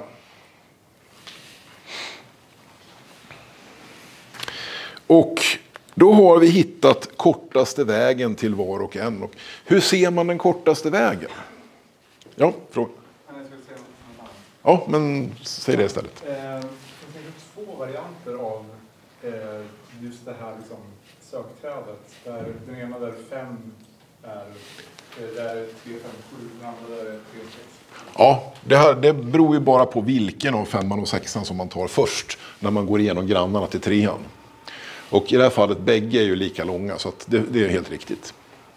Och då har vi hittat kortaste vägen till var och en. Och hur ser man den kortaste vägen? Ja, fråga. Ja, men säg det istället. Eh, det finns två varianter av eh, just det här liksom, sökträdet. Där den ena där fem är, där är tre, fem, sju, den andra där är tre, sex. Ja, det, här, det beror ju bara på vilken av femman och sexan som man tar först när man går igenom grannarna till trean. Och i det här fallet, bägge är ju lika långa, så att det, det är helt riktigt.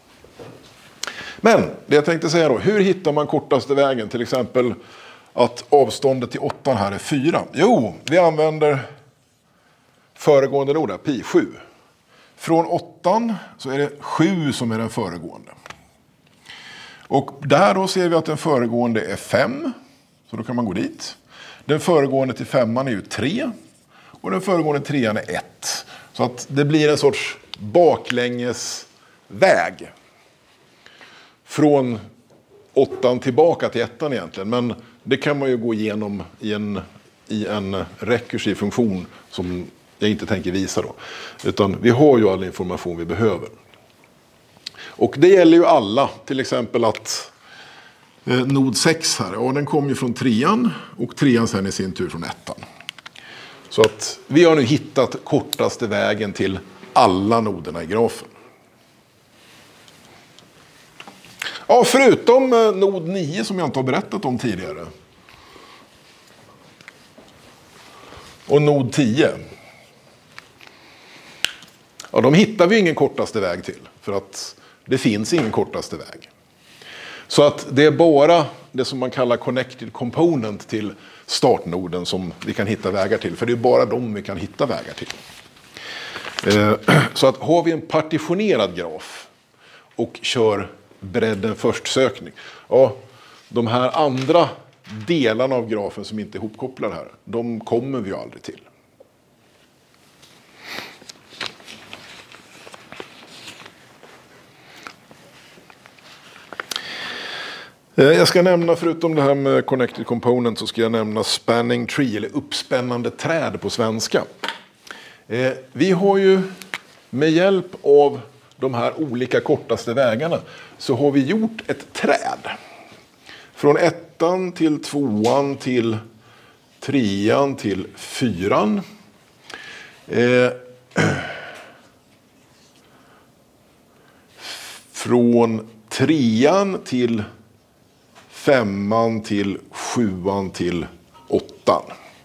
Men det jag tänkte säga då, hur hittar man kortaste vägen? Till exempel att avståndet till åttan här är fyra. Jo, vi använder föregående nod där, pi, sju. från åttan så är det sju som är den föregående. Och där då ser vi att den föregående är fem. Så då kan man gå dit. Den föregående till femman är ju tre. Och den föregående trean är ett. Så att det blir en sorts baklänges väg. Från åttan tillbaka till ettan egentligen. Men det kan man ju gå igenom i en, i en rekursiv funktion som jag inte tänker visa då. Utan vi har ju all information vi behöver. Och det gäller ju alla. Till exempel att eh, nod sex här. Ja, den kom ju från trean. Och trean sen i sin tur från ettan. Så att vi har nu hittat kortaste vägen till alla noderna i grafen. Ja, förutom eh, nod nio som jag inte har berättat om tidigare. Och nod tio. Ja, de hittar vi ingen kortaste väg till. För att det finns ingen kortaste väg. Så att det är bara det som man kallar connected component till startnoden som vi kan hitta vägar till. För det är bara dem vi kan hitta vägar till. Så att har vi en partitionerad graf och kör bredden först sökning. Ja, de här andra delarna av grafen som inte är ihopkopplade här, de kommer vi ju aldrig till. Jag ska nämna, förutom det här med connected component, så ska jag nämna spanning tree, eller uppspännande träd på svenska. Vi har ju med hjälp av de här olika kortaste vägarna så har vi gjort ett träd. Från ettan till tvåan till trean till fyran. Eh, från trean till femman till sjuan till åttan.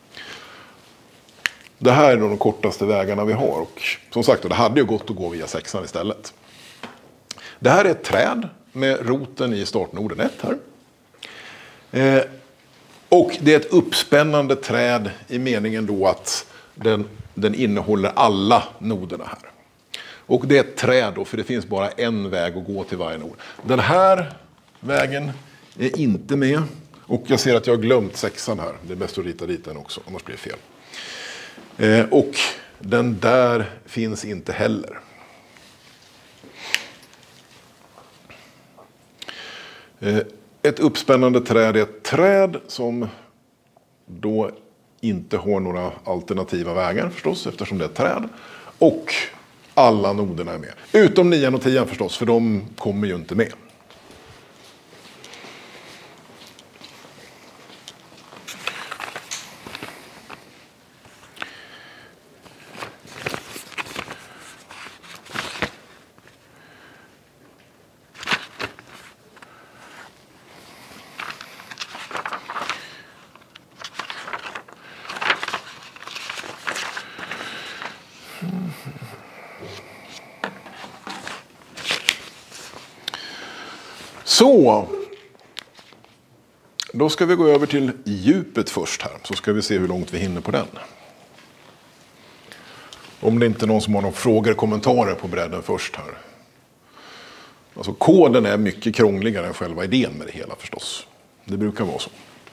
Det här är de kortaste vägarna vi har. Och som sagt, det hade ju gått att gå via sexan istället. Det här är ett träd med roten i startnoden ett här. Eh, och det är ett uppspännande träd i meningen då att den, den innehåller alla noderna här. Och det är ett träd då, för det finns bara en väg att gå till varje nod. Den här vägen är inte med. Och jag ser att jag har glömt sexan här. Det är bäst att rita dit den också, annars blir det fel. Eh, och den där finns inte heller. Eh, ett uppspännande träd är ett träd som då inte har några alternativa vägar förstås, eftersom det är ett träd. Och alla noderna är med. Utom nian och tian förstås, för de kommer ju inte med. Så, då ska vi gå över till djupet först här. Så ska vi se hur långt vi hinner på den. Om det inte är någon som har några frågor och kommentarer på bredden först här. Alltså koden är mycket krångligare än själva idén med det hela förstås. Det brukar vara så.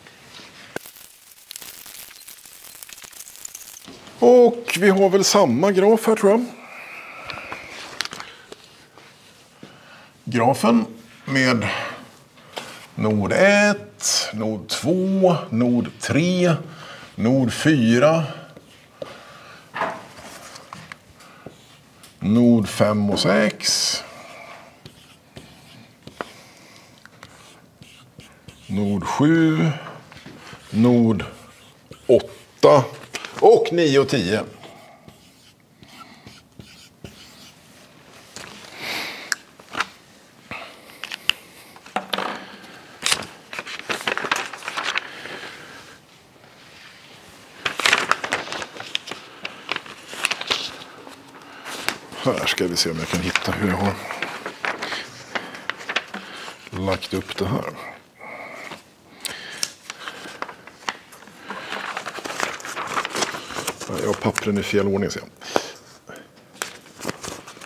Och vi har väl samma graf här tror jag. Grafen med nod ett, nod två, nod tre, nod fyra, nod fem och sex, nod sju, nod åtta och nio och tio. Här ska vi se om jag kan hitta hur jag har lagt upp det här. Jag har pappren i fel ordning. Så.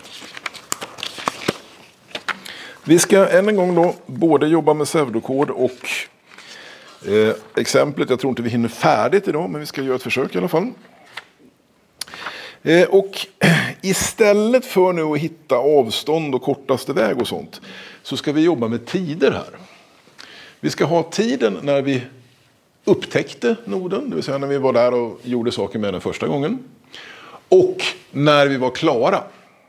Vi ska än en gång då både jobba med pseudokod och eh, exemplet. Jag tror inte vi hinner färdigt idag, men vi ska göra ett försök i alla fall. Eh, och istället för nu att hitta avstånd och kortaste väg och sånt, så ska vi jobba med tider här. Vi ska ha tiden när vi upptäckte noden, det vill säga när vi var där och gjorde saker med den första gången. Och när vi var klara.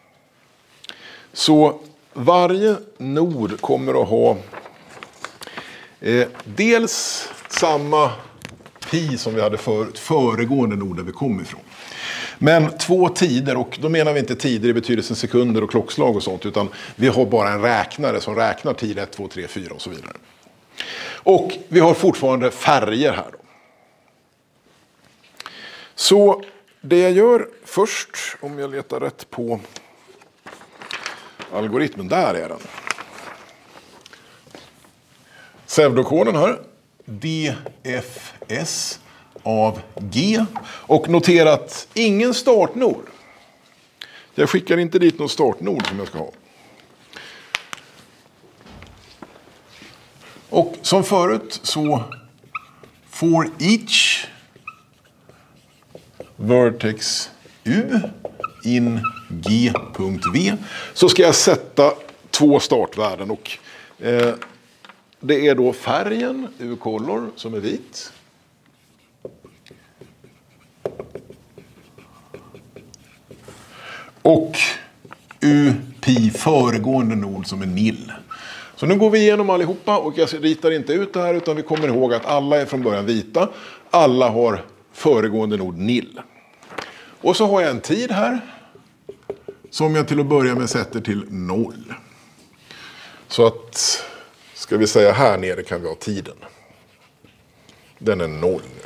Så varje nod kommer att ha eh, dels samma pi som vi hade förut, föregående nod där vi kom ifrån. Men två tider, och då menar vi inte tider i betydelsen sekunder och klockslag och sånt, utan vi har bara en räknare som räknar tid ett, två, tre, fyra och så vidare. Och vi har fortfarande färger här då. Så det jag gör först, om jag letar rätt på algoritmen, där är den. Pseudokoden här, D F S av G, och noterat ingen startnod. Jag skickar inte dit någon startnod som jag ska ha. Och som förut så for each vertex U in G.V så ska jag sätta två startvärden, och eh, det är då färgen U-color som är vit. Och U-pi föregående nod som är nil. Så nu går vi igenom allihopa, och jag ritar inte ut det här, utan vi kommer ihåg att alla är från början vita. Alla har föregående nod nil. Och så har jag en tid här som jag till att börja med sätter till noll. Så att, ska vi säga här nere kan vi ha tiden. Den är noll nu.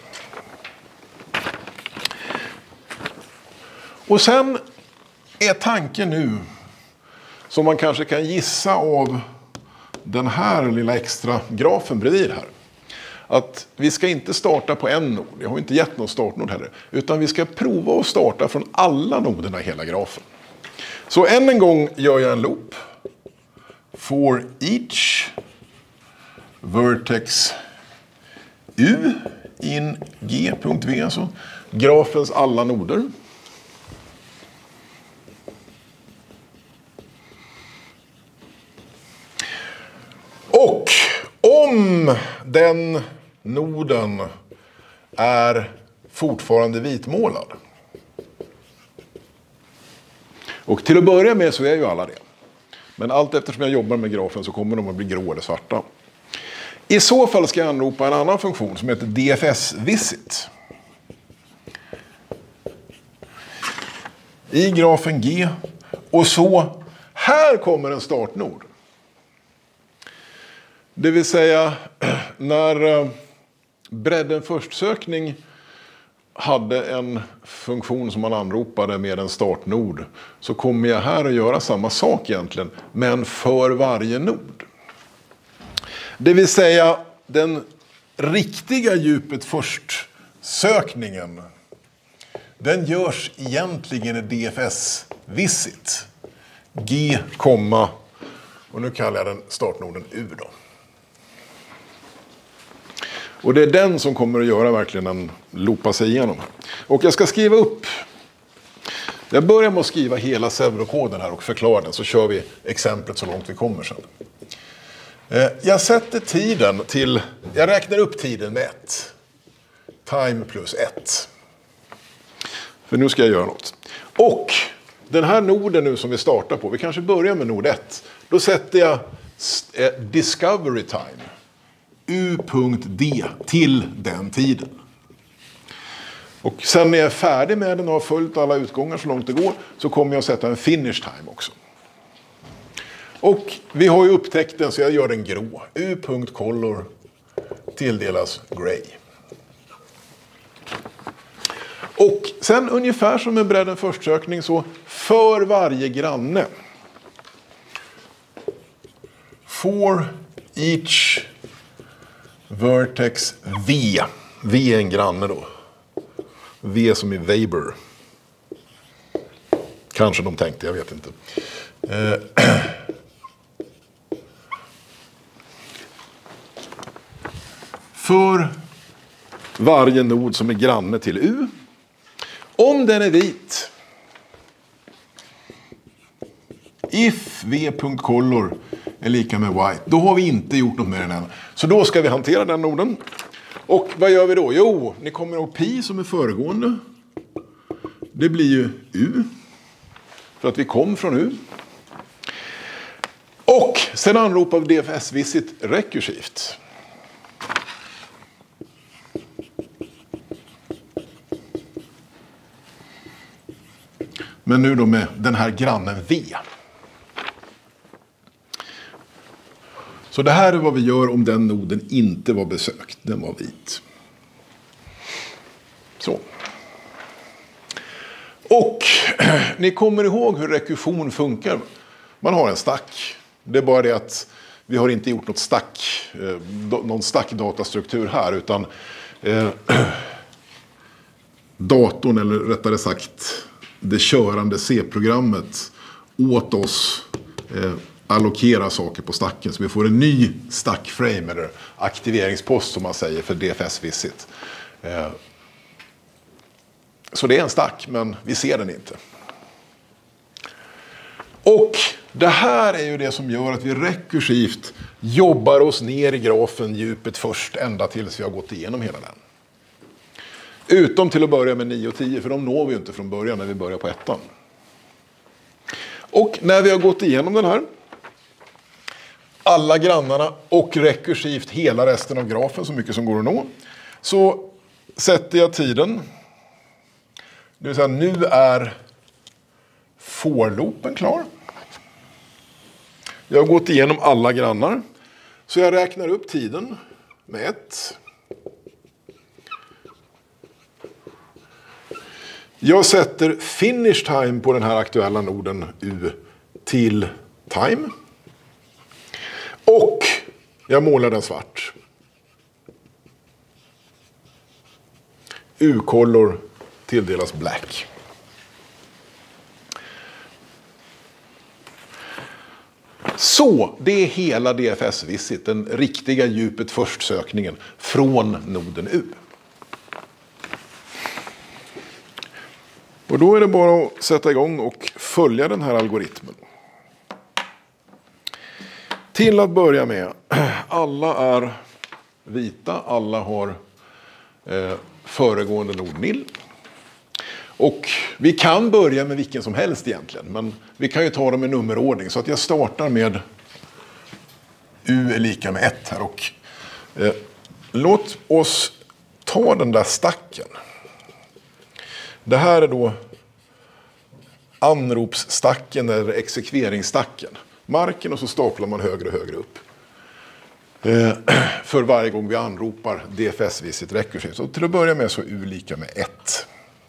Och sen är tanken nu, som man kanske kan gissa av den här lilla extra grafen bredvid här, att vi ska inte starta på en nod, jag har inte gett någon startnod heller, utan vi ska prova att starta från alla noderna i hela grafen. Så än en gång gör jag en loop. For each vertex U in G.V, alltså grafens alla noder. Och om den noden är fortfarande vitmålad. Och till att börja med så är ju alla det. Men allt eftersom jag jobbar med grafen så kommer de att bli grå eller svarta. I så fall ska jag anropa en annan funktion som heter D F S-visit. I grafen G. Och så, här kommer en startnod. Det vill säga, när bredden först-sökning hade en funktion som man anropade med en startnod, så kommer jag här att göra samma sak egentligen, men för varje nod. Det vill säga, den riktiga djupet först-sökningen, den görs egentligen i D F S-visit. G, och nu kallar jag den startnoden U då. Och det är den som kommer att göra verkligen en loopa sig igenom. Och jag ska skriva upp. Jag börjar med att skriva hela pseudokoden här och förklara den, så kör vi exemplet så långt vi kommer sen. Jag sätter tiden till, jag räknar upp tiden med ett. Time plus ett. För nu ska jag göra något. Och den här noden nu som vi startar på, vi kanske börjar med nod ett. Då sätter jag discovery time. U.D till den tiden. Och sen när jag är färdig med den och har följt alla utgångar så långt det går, så kommer jag att sätta en finish time också. Och vi har ju upptäckt den, så jag gör den grå. U.color tilldelas gray. Och sen ungefär som med bredden förstsökning, så för varje granne. For each vertex V. V är en granne då. V som i Weber. Kanske de tänkte, jag vet inte. för varje nod som är granne till U. Om den är vit, if v.color är lika med white, då har vi inte gjort något med den än. Så då ska vi hantera den noden. Och vad gör vi då? Jo, ni kommer ihåg pi som är föregående. Det blir ju U. För att vi kom från U. Och sen anropar vi dfs-visit rekursivt. Men nu då med den här grannen V. Så det här är vad vi gör om den noden inte var besökt. Den var vit. Så. Och ni kommer ihåg hur rekursion funkar. Man har en stack. Det är bara det att vi har inte gjort något stack, någon stack-datastruktur här. Utan eh, datorn, eller rättare sagt det körande C-programmet, åt oss eh, allokera saker på stacken. Så vi får en ny stackframe, eller aktiveringspost som man säger, för dfs-visit. Eh, så det är en stack, men vi ser den inte. Och det här är ju det som gör att vi rekursivt jobbar oss ner i grafen djupet först, ända tills vi har gått igenom hela den. Utom till att börja med nio och tio, för de når vi ju inte från början när vi börjar på ettan. Och när vi har gått igenom den här, alla grannarna och rekursivt hela resten av grafen, så mycket som går att nå, så sätter jag tiden. Det vill säga, nu är for-loopen klar. Jag har gått igenom alla grannar. Så jag räknar upp tiden med ett. Jag sätter finish time på den här aktuella noden U till time. Och jag målar den svart. U-color tilldelas black. Så det är hela dfs-visit, den riktiga djupet först-sökningen från noden U. Och då är det bara att sätta igång och följa den här algoritmen. Till att börja med, alla är vita, alla har eh, föregående nod nil. Och vi kan börja med vilken som helst egentligen, men vi kan ju ta dem i nummerordning. Så att jag startar med U är lika med ett här. Och, eh, låt oss ta den där stacken. Det här är då anropsstacken eller exekveringsstacken. Marken, och så staplar man högre och högre upp. Eh, för varje gång vi anropar dfs-visit rekursivt. Så till att börja med så är U lika med ett.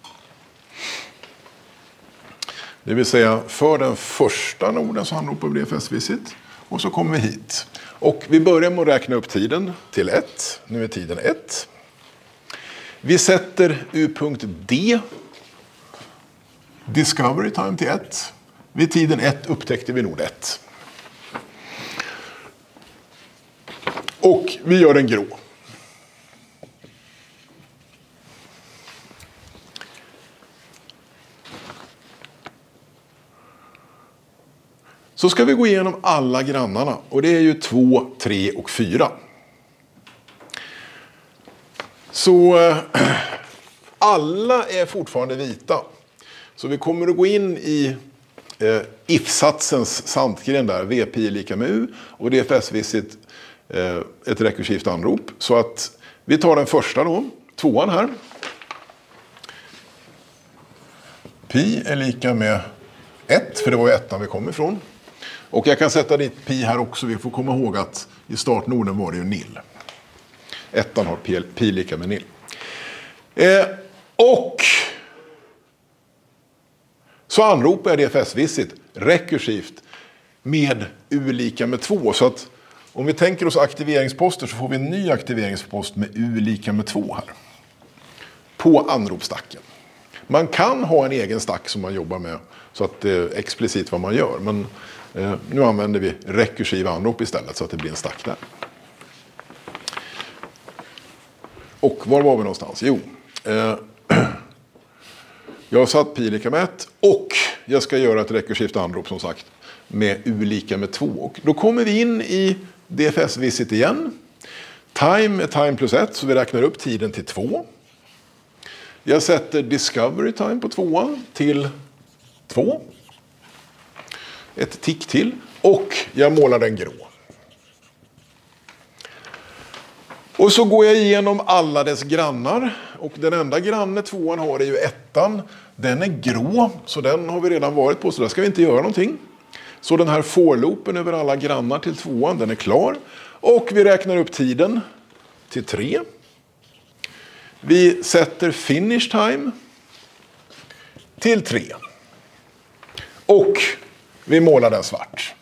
Det vill säga, för den första noden så anropar vi dfs-visit. Och så kommer vi hit. Och vi börjar med att räkna upp tiden till ett. Nu är tiden ett. Vi sätter U.D. Discovery time till ett. Vid tiden ett upptäckte vi nod ett. Och vi gör den grå. Så ska vi gå igenom alla grannarna. Och det är ju två, tre och fyra. Så äh, alla är fortfarande vita. Så vi kommer att gå in i eh, if-satsens samtgren där. Vp är lika med U. Och dfs-visit eh, ett rekursivt anrop. Så att vi tar den första då. Tvåan här. Pi är lika med ett. För det var ju ettan vi kom ifrån. Och jag kan sätta dit pi här också. Vi får komma ihåg att i startnoden var det ju nil. Ettan har pi, pi lika med nil. Eh, och så anropar jag dfs-visit rekursivt med U lika med två. Så att om vi tänker oss aktiveringsposter så får vi en ny aktiveringspost med U lika med två här. På anropsstacken. Man kan ha en egen stack som man jobbar med så att det är explicit vad man gör. Men eh, nu använder vi rekursiva anrop istället så att det blir en stack där. Och var var vi någonstans? Jo, eh, jag har satt pi lika med ett och jag ska göra ett rekursivt anrop som sagt med u lika med två. Och då kommer vi in i D F S-visit igen. Time är time plus ett, så vi räknar upp tiden till två. Jag sätter discovery time på tvåan till två. Ett tick till. Och jag målar den grå. Och så går jag igenom alla dess grannar. Och den enda granne tvåan har är ju ettan. Den är grå, så den har vi redan varit på, så där ska vi inte göra någonting. Så den här for-loopen över alla grannar till tvåan, den är klar. Och vi räknar upp tiden till tre. Vi sätter finish time till tre. Och vi målar den svart.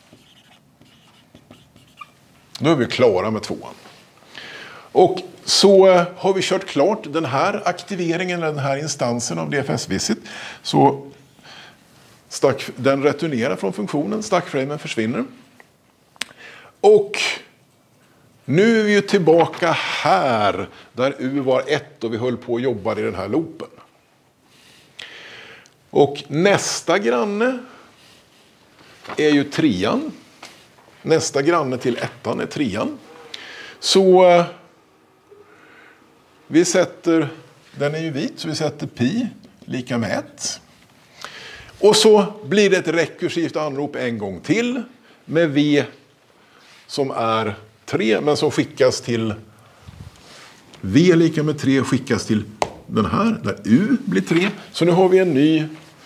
Då är vi klara med tvåan. Och så har vi kört klart den här aktiveringen, den här instansen av D F S-visit. Så stack, den returnerar från funktionen, stackframen försvinner. Och nu är vi ju tillbaka här där u var ett och vi höll på att jobba i den här loopen. Och nästa granne är ju trean. Nästa granne till ettan är trean. Så vi sätter, den är ju vit, så vi sätter pi lika med ett. Och så blir det ett rekursivt anrop en gång till med v som är tre, men som skickas till v lika med tre skickas till den här, där u blir tre. Så nu har vi en ny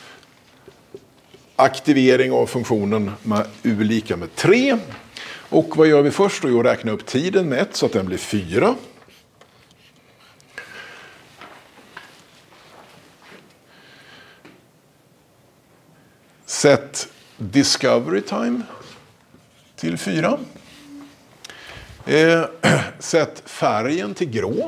aktivering av funktionen med u lika med tre. Och vad gör vi först? Då? Jo, räkna upp tiden med ett så att den blir fyra. Sätt discovery time till fyra. Eh, sätt färgen till grå.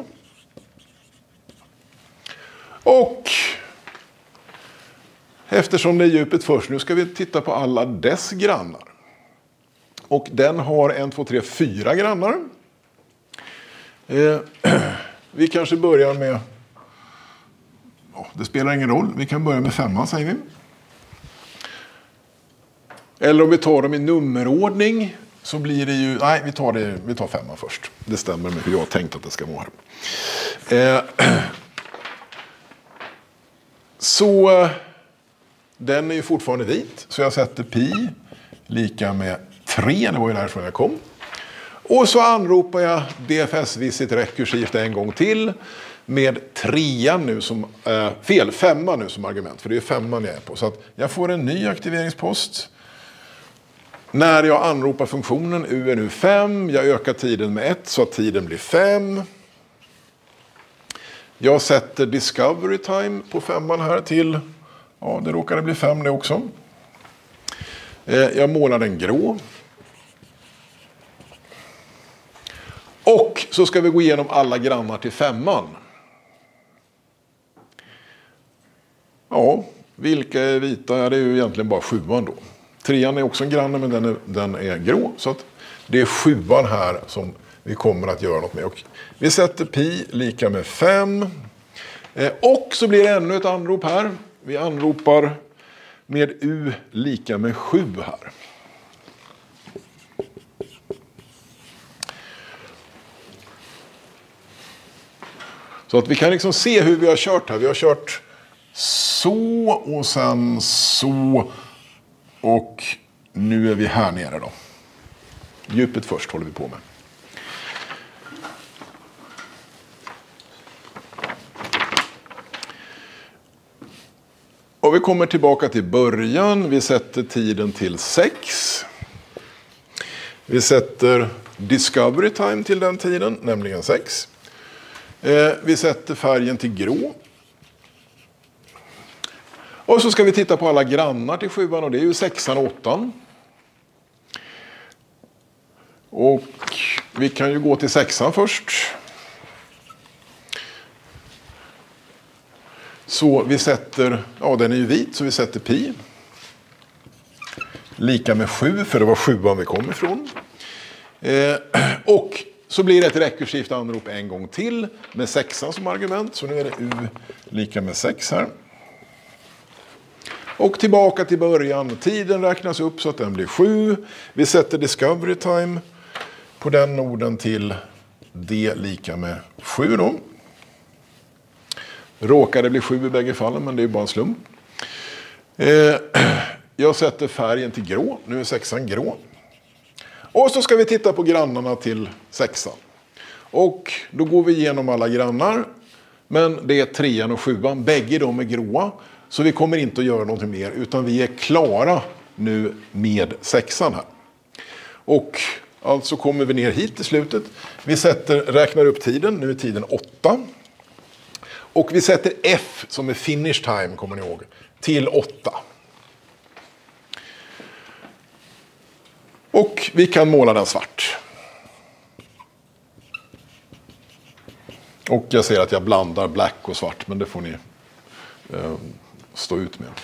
Och eftersom det är djupet först, nu ska vi titta på alla dess grannar. Och den har en, två, tre, fyra grannar. Eh, vi kanske börjar med, oh, det spelar ingen roll, vi kan börja med femman säger vi. Eller om vi tar dem i nummerordning så blir det ju, nej vi tar, det, vi tar femman först. Det stämmer med hur jag har tänkt att det ska vara. Eh, så den är ju fortfarande vit, så jag sätter pi lika med tre, det var ju därifrån jag kom. Och så anropar jag D F S-visit rekursivt en gång till med trean nu som, äh, fel, femman nu som argument, för det är femman jag är på. Så att jag får en ny aktiveringspost. När jag anropar funktionen u är nu fem, jag ökar tiden med ett så att tiden blir fem. Jag sätter discovery time på femman här till, ja det råkade bli fem det också. Jag målar den grå. Och så ska vi gå igenom alla grannar till femman. Ja, vilka är vita? Ja, det är ju egentligen bara sjuan då. Trean är också en granne, men den är, den är grå. Så att det är sjuan här som vi kommer att göra något med. Och vi sätter pi lika med fem. Och så blir det ännu ett anrop här. Vi anropar med u lika med sju här. Så att vi kan liksom se hur vi har kört här. Vi har kört så och sen så. Och nu är vi här nere då. Djupet först håller vi på med. Och vi kommer tillbaka till början. Vi sätter tiden till sex. Vi sätter discovery time till den tiden, nämligen sex. Eh, vi sätter färgen till grå. Och så ska vi titta på alla grannar till sjuan och det är ju sexan och åttan. Och vi kan ju gå till sexan först. Så vi sätter, ja den är ju vit så vi sätter pi. Lika med sju, för det var sjuan vi kom ifrån. Eh, och så blir det ett rekursivt anrop en gång till med sexan som argument. Så nu är det U lika med sex här. Och tillbaka till början. Tiden räknas upp så att den blir sju. Vi sätter discovery time på den noden till D lika med sju då. Råkar det bli sju i bägge fallen, men det är bara en slump. Eh, jag sätter färgen till grå. Nu är sexan grå. Och så ska vi titta på grannarna till sexan. Och då går vi igenom alla grannar. Men det är trean och sjuan. Bägge de är gråa. Så vi kommer inte att göra någonting mer. Utan vi är klara nu med sexan här. Och alltså kommer vi ner hit till slutet. Vi sätter, räknar upp tiden. Nu är tiden åtta. Och vi sätter F som är finish time, kommer ni ihåg, till åtta. Och vi kan måla den svart. Och jag ser att jag blandar black och svart, men det får ni eh, stå ut med.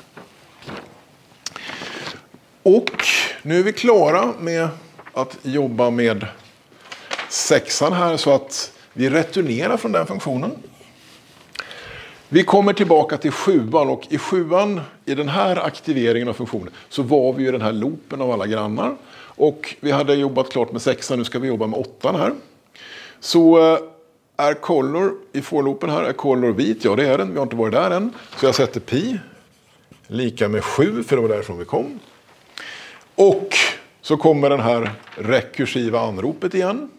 Och nu är vi klara med att jobba med sexan här så att vi returnerar från den funktionen. Vi kommer tillbaka till sjuan och i sjuan, i den här aktiveringen av funktionen, så var vi ju den här loopen av alla grannar. Och vi hade jobbat klart med sexan, nu ska vi jobba med åttan här. Så är color i for-loopen här, är color vit? Ja, det är den, vi har inte varit där än. Så jag sätter pi lika med sju, för det var därifrån vi kom. Och så kommer den här rekursiva anropet igen.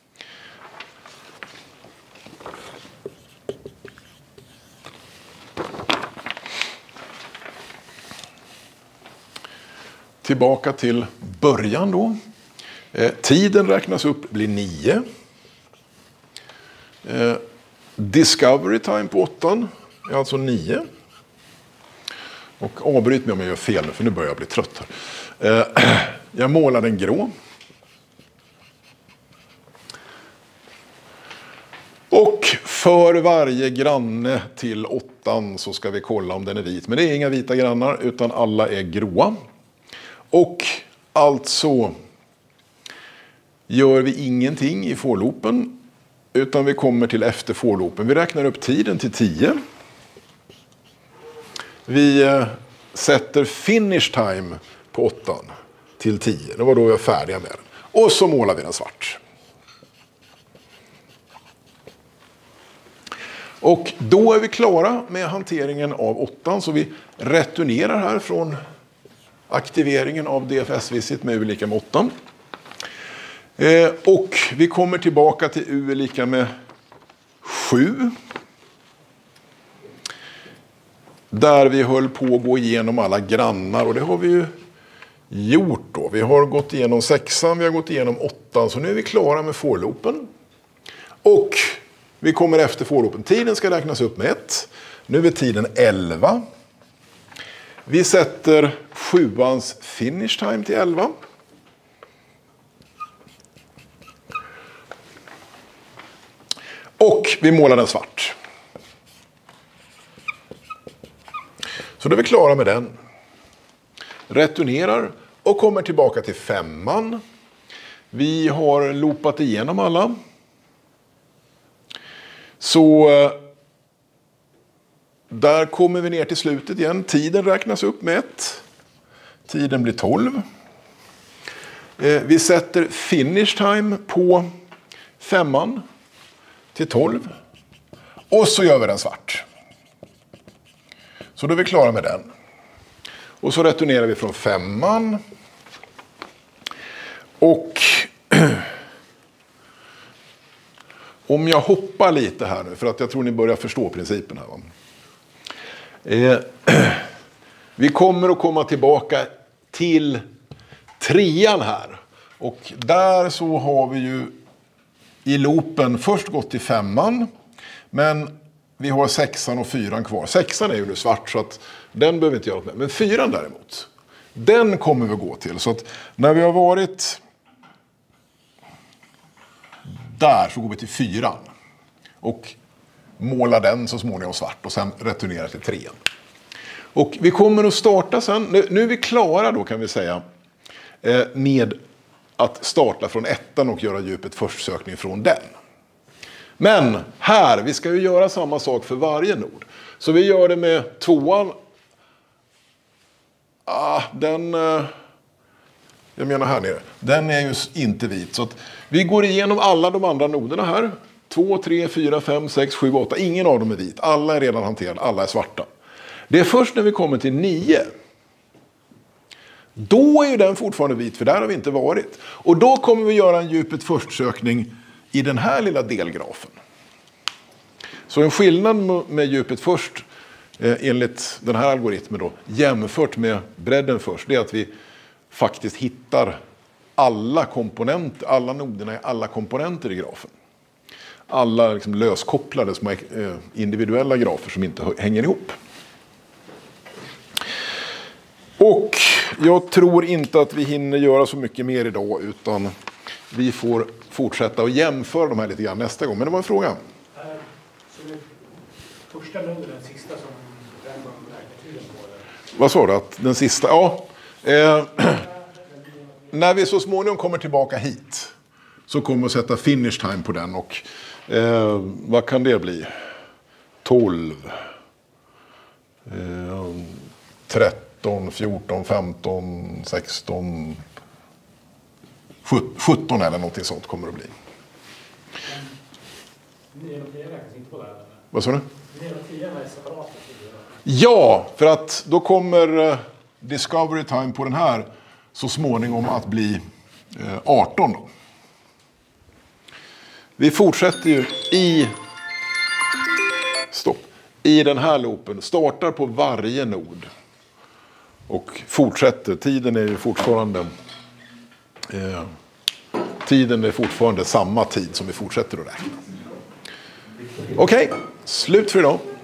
Tillbaka till början då. Eh, tiden räknas upp, blir nio. Eh, discovery time på åttan är alltså nio. Och avbryt mig om jag gör fel nu, för nu börjar jag bli trött här. Eh, jag målar den grå. Och för varje granne till åttan så ska vi kolla om den är vit. Men det är inga vita grannar, utan alla är gråa. Och alltså gör vi ingenting i for-loopen, utan vi kommer till efter for-loopen. Vi räknar upp tiden till tio. Vi eh, sätter finish time på åttan till tio. Det var då vi var färdiga med den. Och så målar vi den svart. Och då är vi klara med hanteringen av åttan, så vi returnerar här från aktiveringen av D F S-visit med U lika med åtta. Eh, och vi kommer tillbaka till U lika med sju. Där vi höll på att gå igenom alla grannar, och det har vi ju gjort då. Vi har gått igenom sexan, vi har gått igenom åttan, så nu är vi klara med for-loopen. Och vi kommer efter for-loopen. Tiden ska räknas upp med ett. Nu är tiden elva. Vi sätter sjuans finish time till elva. Och vi målar den svart. Så då är vi klara med den. Returnerar och kommer tillbaka till femman. Vi har loopat igenom alla. Så där kommer vi ner till slutet igen. Tiden räknas upp med ett. Tiden blir tolv. Vi sätter finish time på femman till tolv. Och så gör vi den svart. Så då är vi klara med den. Och så returnerar vi från femman. Och om jag hoppar lite här nu, för att jag tror ni börjar förstå principen här. Va? Eh, vi kommer att komma tillbaka till trean här. Och där så har vi ju i loopen först gått till femman. Men vi har sexan och fyran kvar. Sexan är ju nu svart, så att den behöver vi inte göra något med. Men fyran däremot, den kommer vi gå till. Så att när vi har varit där så går vi till fyran. Och målar den så småningom svart och sen returnerar till trean. Och vi kommer att starta sen. Nu, nu är vi klara då, kan vi säga, med att starta från ettan och göra djupet först-sökning från den. Men här, vi ska ju göra samma sak för varje nod. Så vi gör det med tvåan. Ah, den, jag menar här nere, den är ju inte vit. Så att vi går igenom alla de andra noderna här. två, tre, fyra, fem, sex, sju, åtta. Ingen av dem är vit. Alla är redan hanterade, alla är svarta. Det är först när vi kommer till nio. Då är ju den fortfarande vit, för där har vi inte varit. Och då kommer vi göra en djupet först-sökning i den här lilla delgrafen. Så en skillnad med djupet först eh, enligt den här algoritmen då, jämfört med bredden först, det är att vi faktiskt hittar alla komponenter, alla noderna i alla komponenter i grafen. Alla liksom löskopplade små eh, individuella grafer som inte hänger ihop. Och jag tror inte att vi hinner göra så mycket mer idag, utan vi får fortsätta att jämföra de här lite grann nästa gång. Men det var en fråga. Så det första noden, den sista som den man räknar tiden på? Eller? Vad sa du? Att den sista? Ja. Eh, när vi så småningom kommer tillbaka hit så kommer vi att sätta finish time på den. Och eh, vad kan det bli? tolv. Eh, tretton, fjorton, femton, sexton, sjutton eller någonting sånt kommer det att bli. nio och tio räknas inte på det här? Vad sa du? nio och tio är separata? Ja, för att då kommer eh, discovery time på den här så småningom att bli eh, arton då. Vi fortsätter ju i stopp. I den här loopen, startar på varje nod och fortsätter. Tiden är ju fortfarande eh, tiden är fortfarande samma tid som vi fortsätter att räkna. Okej, okay, slut för idag.